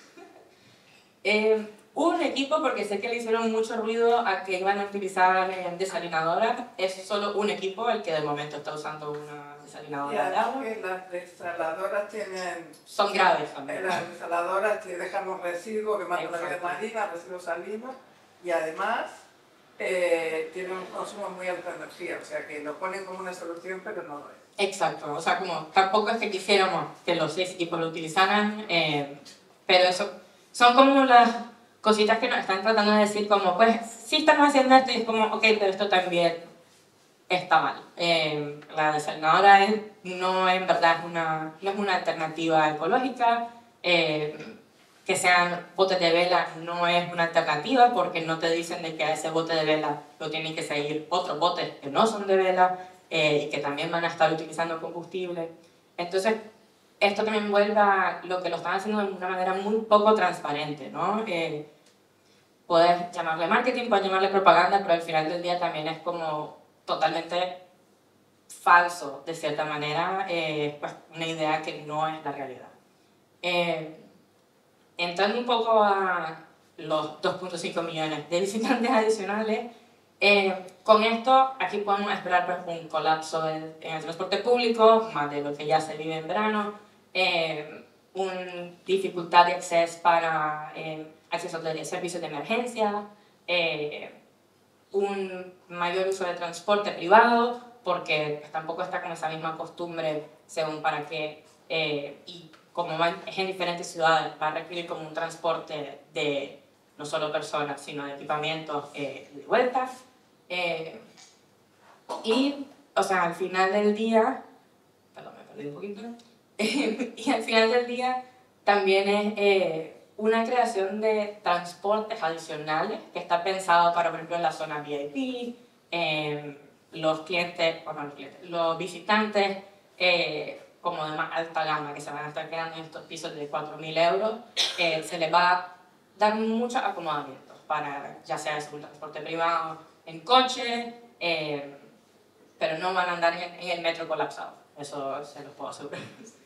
eh, un equipo, porque sé que le hicieron mucho ruido a que iban a utilizar eh, desalinadoras, es solo un equipo el que de momento está usando una desalinadora de agua. Que las desaladoras tienen... Son graves también. Las desaladoras que dejan los residuos, que matan la vida marina, residuos salinos, y además eh, tienen un consumo muy alto de energía, o sea que lo ponen como una solución, pero no lo es. Exacto, o sea, como tampoco es que quisiéramos que los seis equipos lo utilizaran, eh, pero eso son como las cositas que nos están tratando de decir, como, pues, sí estamos haciendo esto, y es como, ok, pero esto también está mal. Eh, la desalinadora es, no en verdad es una, no es una alternativa ecológica, eh, que sean botes de vela no es una alternativa, porque no te dicen de que a ese bote de vela lo tienen que seguir otros botes que no son de vela, eh, y que también van a estar utilizando combustible. Entonces, esto también vuelve a lo que lo están haciendo de una manera muy poco transparente, ¿no? Eh, puedes llamarle marketing, puedes llamarle propaganda, pero al final del día también es como totalmente falso, de cierta manera, eh, pues una idea que no es la realidad. Eh, entrando un poco a los dos punto cinco millones de visitantes adicionales, eh, con esto aquí podemos esperar pues, un colapso en, en el transporte público, más de lo que ya se vive en verano, eh, una dificultad de acceso para eh, acceso a servicios de emergencia, eh, un mayor uso de transporte privado, porque tampoco está con esa misma costumbre según para qué, eh, y como van, es en diferentes ciudades, va a requerir como un transporte de no solo personas, sino de equipamientos eh, de vuelta. Eh, y, o sea, al final del día, perdón, me perdí un poquito, y al final del día, también es eh, una creación de transportes adicionales que está pensado para, por ejemplo, en la zona V I P, eh, los clientes, o no los clientes, los visitantes eh, como de más alta gama que se van a estar quedando en estos pisos de cuatro mil euros, eh, se les va a dar muchos acomodamientos para, ya sea un transporte privado en coche, eh, pero no van a andar en, en el metro colapsado, eso se los puedo asegurar.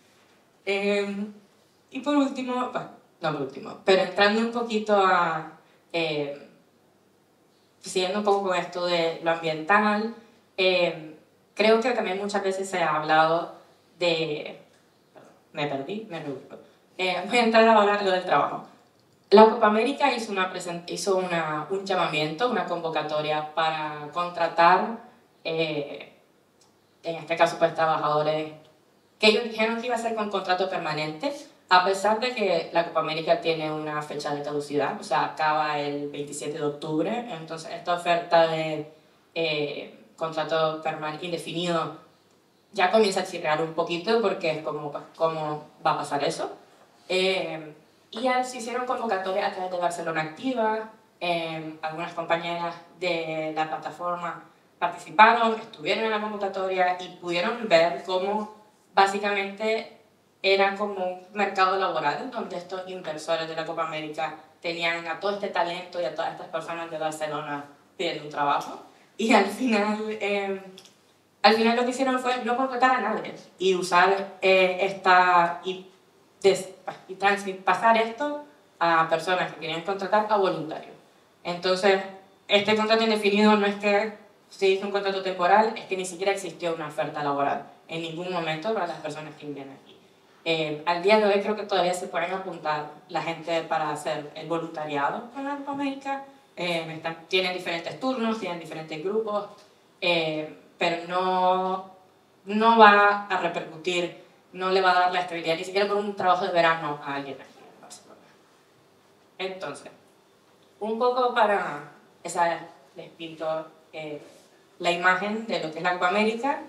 Eh, y por último, bueno, no por último, pero entrando un poquito a, eh, siguiendo un poco con esto de lo ambiental, eh, creo que también muchas veces se ha hablado de, perdón, me perdí, me revuelvo, eh, voy a entrar ahora en lo del trabajo. La Copa América hizo, una hizo una, un llamamiento, una convocatoria para contratar, eh, en este caso pues trabajadores, que ellos dijeron que iba a ser con contrato permanente, a pesar de que la Copa América tiene una fecha de caducidad, o sea, acaba el veintisiete de octubre, entonces esta oferta de eh, contrato permanente indefinido ya comienza a chirrear un poquito porque es como, pues, ¿cómo va a pasar eso? Eh, y ya se hicieron convocatorias a través de Barcelona Activa, eh, algunas compañeras de la plataforma participaron, estuvieron en la convocatoria y pudieron ver cómo básicamente era como un mercado laboral donde estos inversores de la Copa América tenían a todo este talento y a todas estas personas de Barcelona pidiendo un trabajo y al final, eh, al final lo que hicieron fue no contratar a nadie y usar eh, esta y, des, y pasar esto a personas que querían contratar a voluntarios. Entonces, este contrato indefinido no es que se hizo un contrato temporal, es que ni siquiera existió una oferta laboral en ningún momento para las personas que vienen aquí. Eh, al día de hoy creo que todavía se pueden apuntar la gente para hacer el voluntariado con la Copa América. Eh, están, tienen diferentes turnos, tienen diferentes grupos, eh, pero no, no va a repercutir, no le va a dar la estabilidad ni siquiera por un trabajo de verano a alguien aquí en Barcelona. Entonces, un poco para, esa, les pinto eh, la imagen de lo que es la Copa América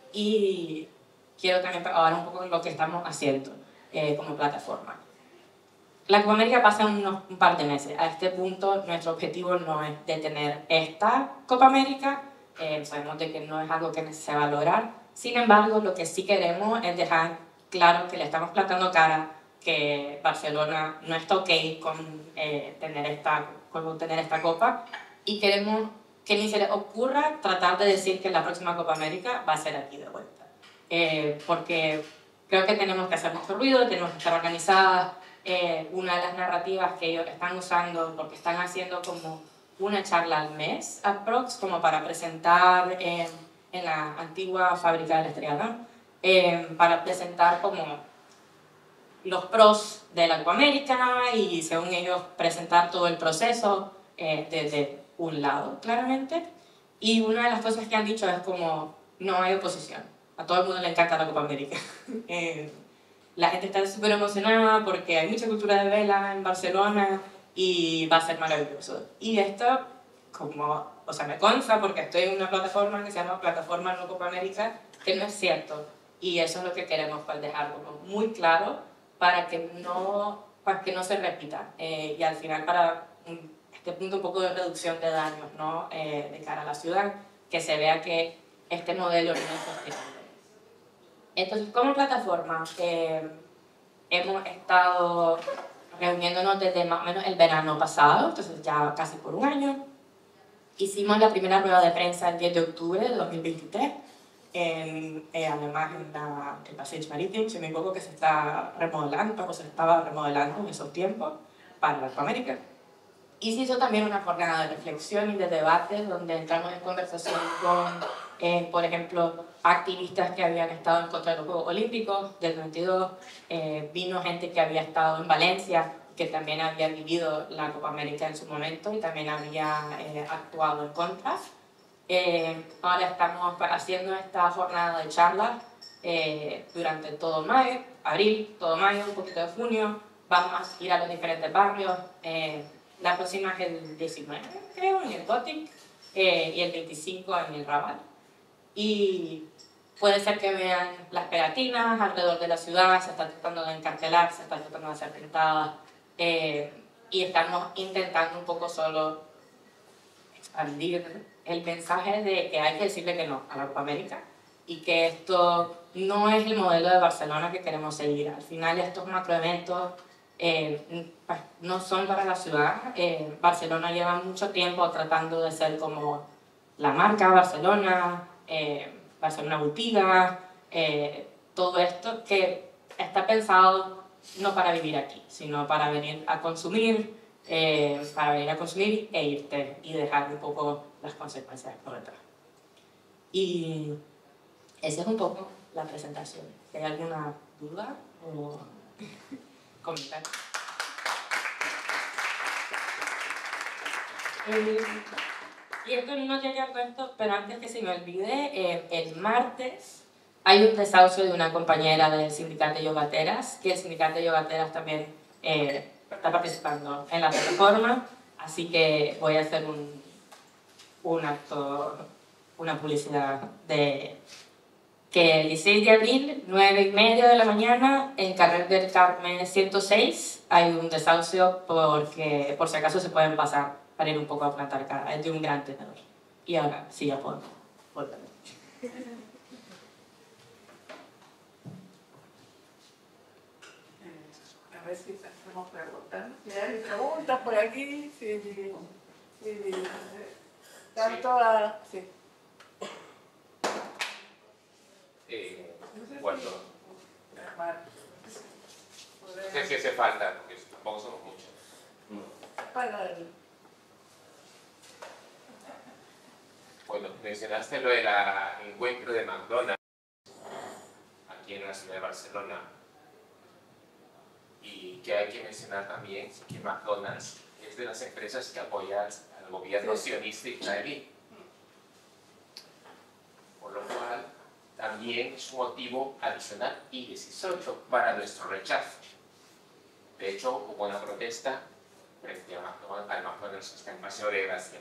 y quiero también hablar un poco de lo que estamos haciendo eh, como plataforma. La Copa América pasa unos, un par de meses. A este punto nuestro objetivo no es detener esta Copa América, eh, sabemos de que no es algo que se va a lograr. Sin embargo, lo que sí queremos es dejar claro que le estamos plantando cara que Barcelona no está ok con, eh, tener, esta, con tener esta Copa y queremos que ni se les ocurra tratar de decir que la próxima Copa América va a ser aquí de vuelta. Eh, porque creo que tenemos que hacer mucho ruido, tenemos que estar organizadas. Eh, una de las narrativas que ellos están usando, porque están haciendo como una charla al mes, aprox, como para presentar eh, en la antigua fábrica de la Estrella Damm, eh, para presentar como los pros de la Copa América y según ellos presentar todo el proceso eh, desde un lado, claramente. Y una de las cosas que han dicho es como, no hay oposición. A todo el mundo le encanta la Copa América. eh, la gente está súper emocionada porque hay mucha cultura de vela en Barcelona y va a ser maravilloso. Y esto, como, o sea, me consta porque estoy en una plataforma que se llama Plataforma No Copa América, que no es cierto. Y eso es lo que queremos pues, dejar como muy claro para que no, para que no se repita. Eh, y al final, para este punto un poco de reducción de daños, ¿no? eh, de cara a la ciudad, que se vea que este modelo no es sostenible. Entonces, como plataforma, eh, hemos estado reuniéndonos desde más o menos el verano pasado, entonces ya casi por un año. Hicimos la primera rueda de prensa el diez de octubre de dos mil veintitrés, en, eh, además en la, el Passeig Marítimo, si me equivoco, que se está remodelando, o se estaba remodelando en esos tiempos para la Copa América. Y se hizo también una jornada de reflexión y de debate donde entramos en conversación con, eh, por ejemplo, activistas que habían estado en contra de los Juegos Olímpicos del noventa y dos, eh, vino gente que había estado en Valencia, que también había vivido la Copa América en su momento y también había eh, actuado en contra. Eh, ahora estamos haciendo esta jornada de charlas eh, durante todo mayo, abril, todo mayo, un poquito de junio. Vamos a ir a los diferentes barrios. Eh, la próxima es el diecinueve, creo, en el Gothic, eh, y el veinticinco en el Raval. Y puede ser que vean las pegatinas alrededor de la ciudad, se está tratando de encartelar, se está tratando de hacer pintadas, eh, y estamos intentando un poco solo expandir el mensaje de que hay que decirle que no a la Copa América y que esto no es el modelo de Barcelona que queremos seguir. Al final estos macroeventos eh, no son para la ciudad. Eh, Barcelona lleva mucho tiempo tratando de ser como la marca Barcelona, eh, Barcelona Boutiga, eh, todo esto que está pensado no para vivir aquí, sino para venir a consumir, eh, para venir a consumir e irte y dejar un poco las consecuencias por detrás. Y esa es un poco la presentación. Si hay alguna duda o comentario. Eh, y esto no llega al resto, pero antes que se me olvide, eh, el martes hay un desahucio de una compañera del sindicato de yogateras, que el sindicato de yogateras también eh, está participando en la plataforma, así que voy a hacer un, un acto, una publicidad de que el dieciséis de abril, nueve y media de la mañana, en Carrer del Carmen ciento seis, hay un desahucio porque, por si acaso, se pueden pasar para ir un poco a plantar cara. Es de un gran tenedor. Y ahora sí, ya puedo volver. A ver si hacemos preguntas. Si hay preguntas por aquí, si... si, si están todas... Sí. Eh, bueno, no sé si hace falta, porque tampoco somos muchos. para el... Bueno, mencionaste lo del encuentro de McDonald's aquí en la ciudad de Barcelona. Y que hay que mencionar también que McDonald's es de las empresas que apoyan al gobierno Sí. sionista israelí. Por lo cual, también es un motivo adicional y decisivo para nuestro rechazo. De hecho, hubo una protesta frente a McDonald's, al McDonald's que está en Paseo de Gracia.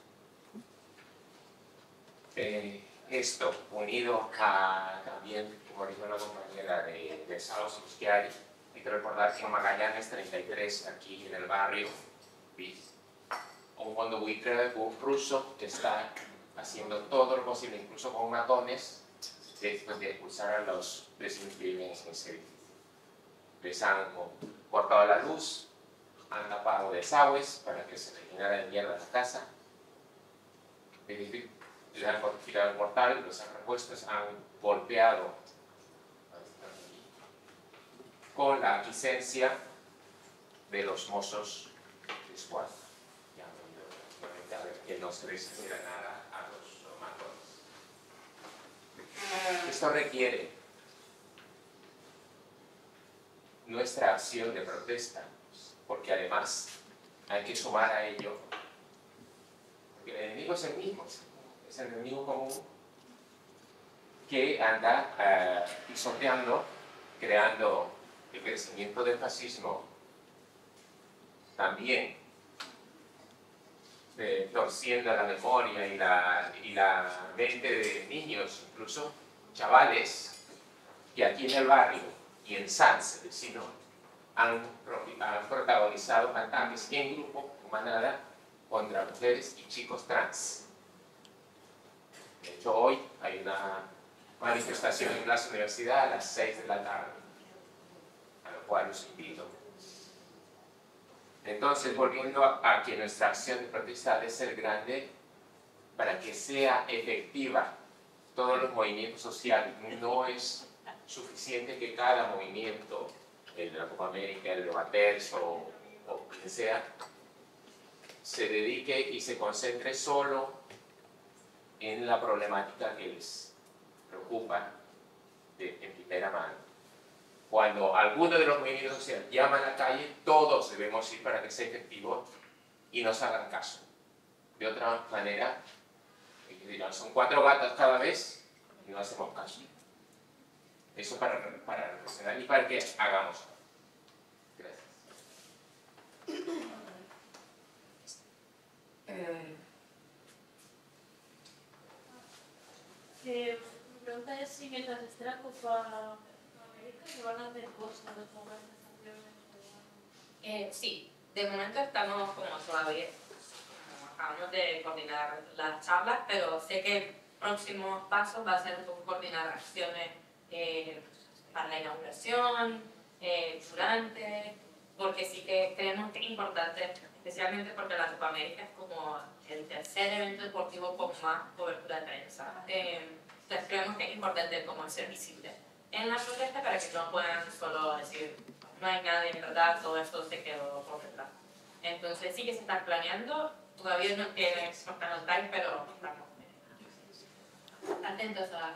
Eh, esto, unido a también, como dijo la compañera, de desahucios que hay, hay que recordar que en Magallanes treinta y tres, aquí en el barrio, ¿ves? Un fondo buitre ruso que está haciendo todo lo posible, incluso con matones, después de expulsar a los vecinos que viven en ese edificio. Les han cortado la luz, han tapado desagües para que se rellenara de mierda la casa, es decir, les han tirado el portal, los han repuesto, han golpeado con la licencia de los mozos de escuadra. Ya han venido a ver que no se les hiciera nada a los matones. Esto requiere nuestra acción de protesta, porque además hay que sumar a ello, porque el enemigo es el mismo, es el enemigo común que anda uh, pisoteando, creando el crecimiento del fascismo, también eh, torciendo la memoria y la, y la mente de niños, incluso chavales, que aquí en el barrio y en Sanz, vecino, han, han protagonizado ataques en grupo, en manada, contra mujeres y chicos trans. De hecho, hoy hay una manifestación en Plaza Universidad a las seis de la tarde, a lo cual los invito. Entonces, volviendo a, a que nuestra acción de protesta debe ser grande para que sea efectiva todos los movimientos sociales. No es suficiente que cada movimiento, el de la Copa América, el de Batters o, o quien sea, se dedique y se concentre solo en la problemática que les preocupa de, en primera mano. Cuando alguno de los movimientos sociales llama a la calle, todos debemos ir para que sea efectivo y nos hagan caso. De otra manera, dirán, son cuatro gatas cada vez y no hacemos caso. Eso para, para reflexionar y para que hagamos. Gracias. Eh, Eh, mi pregunta es si mientras esté la Copa América se van a hacer cosas los momentos Eh, sí, de momento estamos como todavía, como acabamos de coordinar las charlas, pero sé que el próximo paso va a ser un poco coordinar acciones eh, para la inauguración, eh, durante, porque sí que creemos que es importante, especialmente porque la Copa América es como el tercer evento deportivo con más cobertura de prensa. Eh, entonces creemos que es importante como ser visible en la protesta para que no puedan solo decir no hay nadie, en verdad, todo esto se quedó por detrás. Entonces sí que se está planeando, todavía no tiene los detalles, pero estamos atentos a...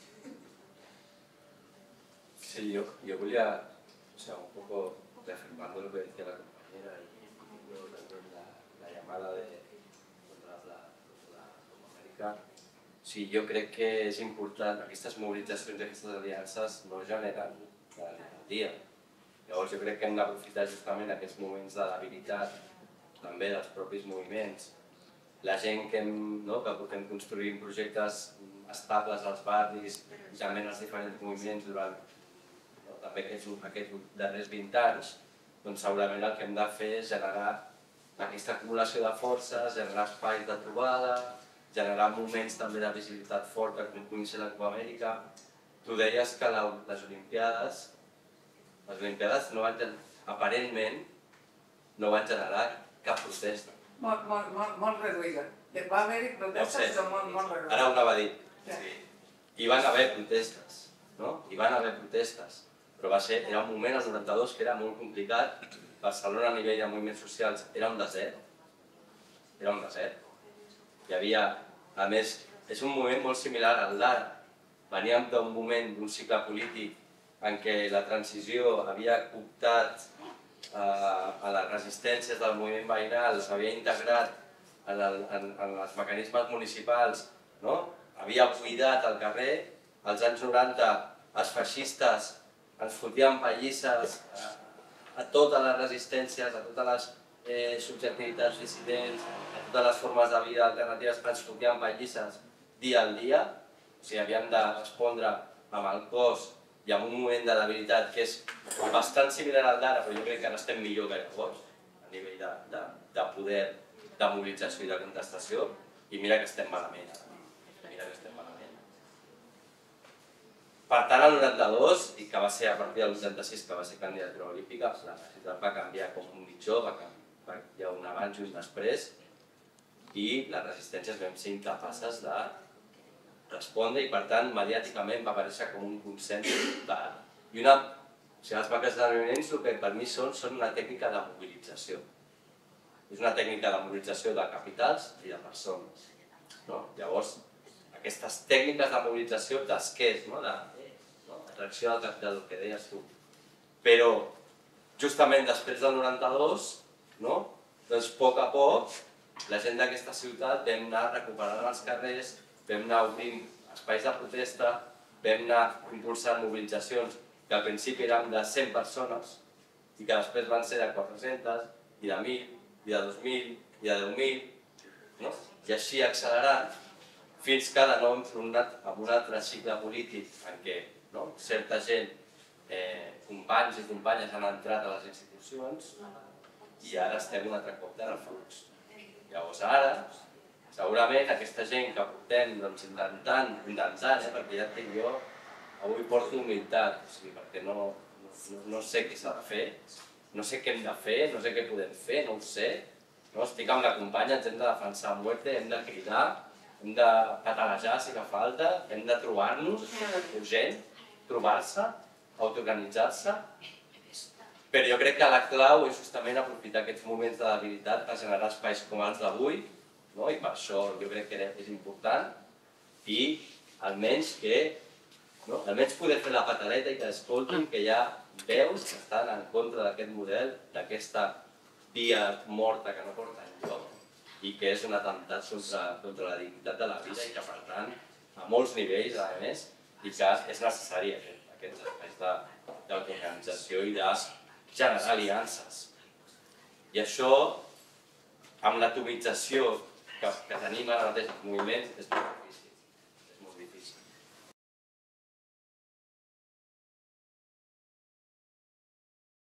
Sí, yo, yo volia, o sea, un poco reafirmando lo que decía la compañera y luego también la, la llamada de contra la, contra la Copa Amèrica. Sí, jo crec que és important, aquestes mobilitzacions i aquestes aliances no generen el dia. Llavors jo crec que hem d'aprofitar justament aquests moments de debilitat també dels propis moviments. La gent que, hem, no, que portem construint projectes estables als barris i també en els diferents moviments durant no, també aquests, aquests darrers vint anys, doncs segurament el que hem de fer és generar aquesta acumulació de forces, generar espais de trobada, generar moments també de visibilitat forta com pugui ser la Copa Amèrica. Tu deies que la, les Olimpiades, les Olimpiades no van, aparentment no van generar cap protesta. Molt, molt, molt, molt reduïda. Va haver-hi protestes, però molt, molt reduïda. Ara ho anava a dir. Sí. Hi van haver protestes, no? Hi van haver protestes, però va ser, era un moment, el noranta-dos, que era molt complicat. Barcelona a nivell de moviments socials era un desert. Era un desert. Hi havia, a més, és un moment molt similar al d'ara. Veníem d'un moment, d'un cicle polític en què la transició havia optat eh, a les resistències del moviment veïnal, s'havia integrat en, el, en, en els mecanismes municipals, no? Havia buidat el carrer. Als anys noranta els feixistes ens fotien pallisses a, a totes les resistències, a totes les eh, subjectivitats dissidents, a totes les formes de vida alternatives, ens fotien pallisses dia al dia. O sigui, havíem de respondre amb el cos i amb un moment de debilitat que és bastant similar al d'ara, però jo crec que ara estem millor que llavors a nivell de, de, de poder, de mobilització i de contestació, i mira que estem malament. Mira que estem malament. Per tant, el noranta-dos, i que va ser a partir del vuitanta-sis, que va ser candidatura olímpica, la ciutat va canviar com un mitjó, va canviar, hi ha un abans i un després, i les resistències vam ser incapaces de respondre i, per tant, mediàticament va aparèixer com un consens de... I una... O sigui, els vaques d'esdeveniments el que per mi són, són una tècnica de mobilització. És una tècnica de mobilització de capitals i de persones. No? Llavors, aquestes tècniques de mobilització d'esquers, no? de no? reacció del, del que deies tu. Però, justament després del noranta-dos, no? doncs, a poc a poc, la gent d'aquesta ciutat vam anar recuperant els carrers, vam anar obrint espais de protesta, vam anar impulsant mobilitzacions que al principi eren de cent persones i que després van ser de quatre-centes, i de mil, i de dos mil, i de deu mil, no? I així accelerant, fins que de nou hem tornat amb un altre cicle polític en què no? certa gent, eh, companys i companyes han entrat a les institucions i ara estem un altre cop de reflux. Llavors ara, segurament aquesta gent que portem doncs, intentant, intentant, eh, perquè ja et dic jo, avui porto humilitat, o sigui, perquè no, no, no sé què s'ha de fer, no sé què hem de fer, no sé què podem fer, no ho sé. No? Estic amb la companya, ens hem de defensar a muerte, hem de cridar, hem de catalejar si fa falta, hem de trobar-nos, urgent, trobar-se, autoorganitzar-se. Però jo crec que la clau és justament aprofitar aquests moments de debilitat per generar espais com els d'avui, no? I per això jo crec que és important, i almenys que no? almenys poder fer la pataleta i que escoltin que hi ha veus que estan en contra d'aquest model, d'aquesta via morta que no porta enlloc i que és un atemptat contra, contra la dignitat de la vida i que, per tant, a molts nivells, a més, i que és necessari aquest, aquests espais d'autoorganització i de generar aliances. I això, amb l'atomització que, que tenim ara mateix els moviments, és molt difícil.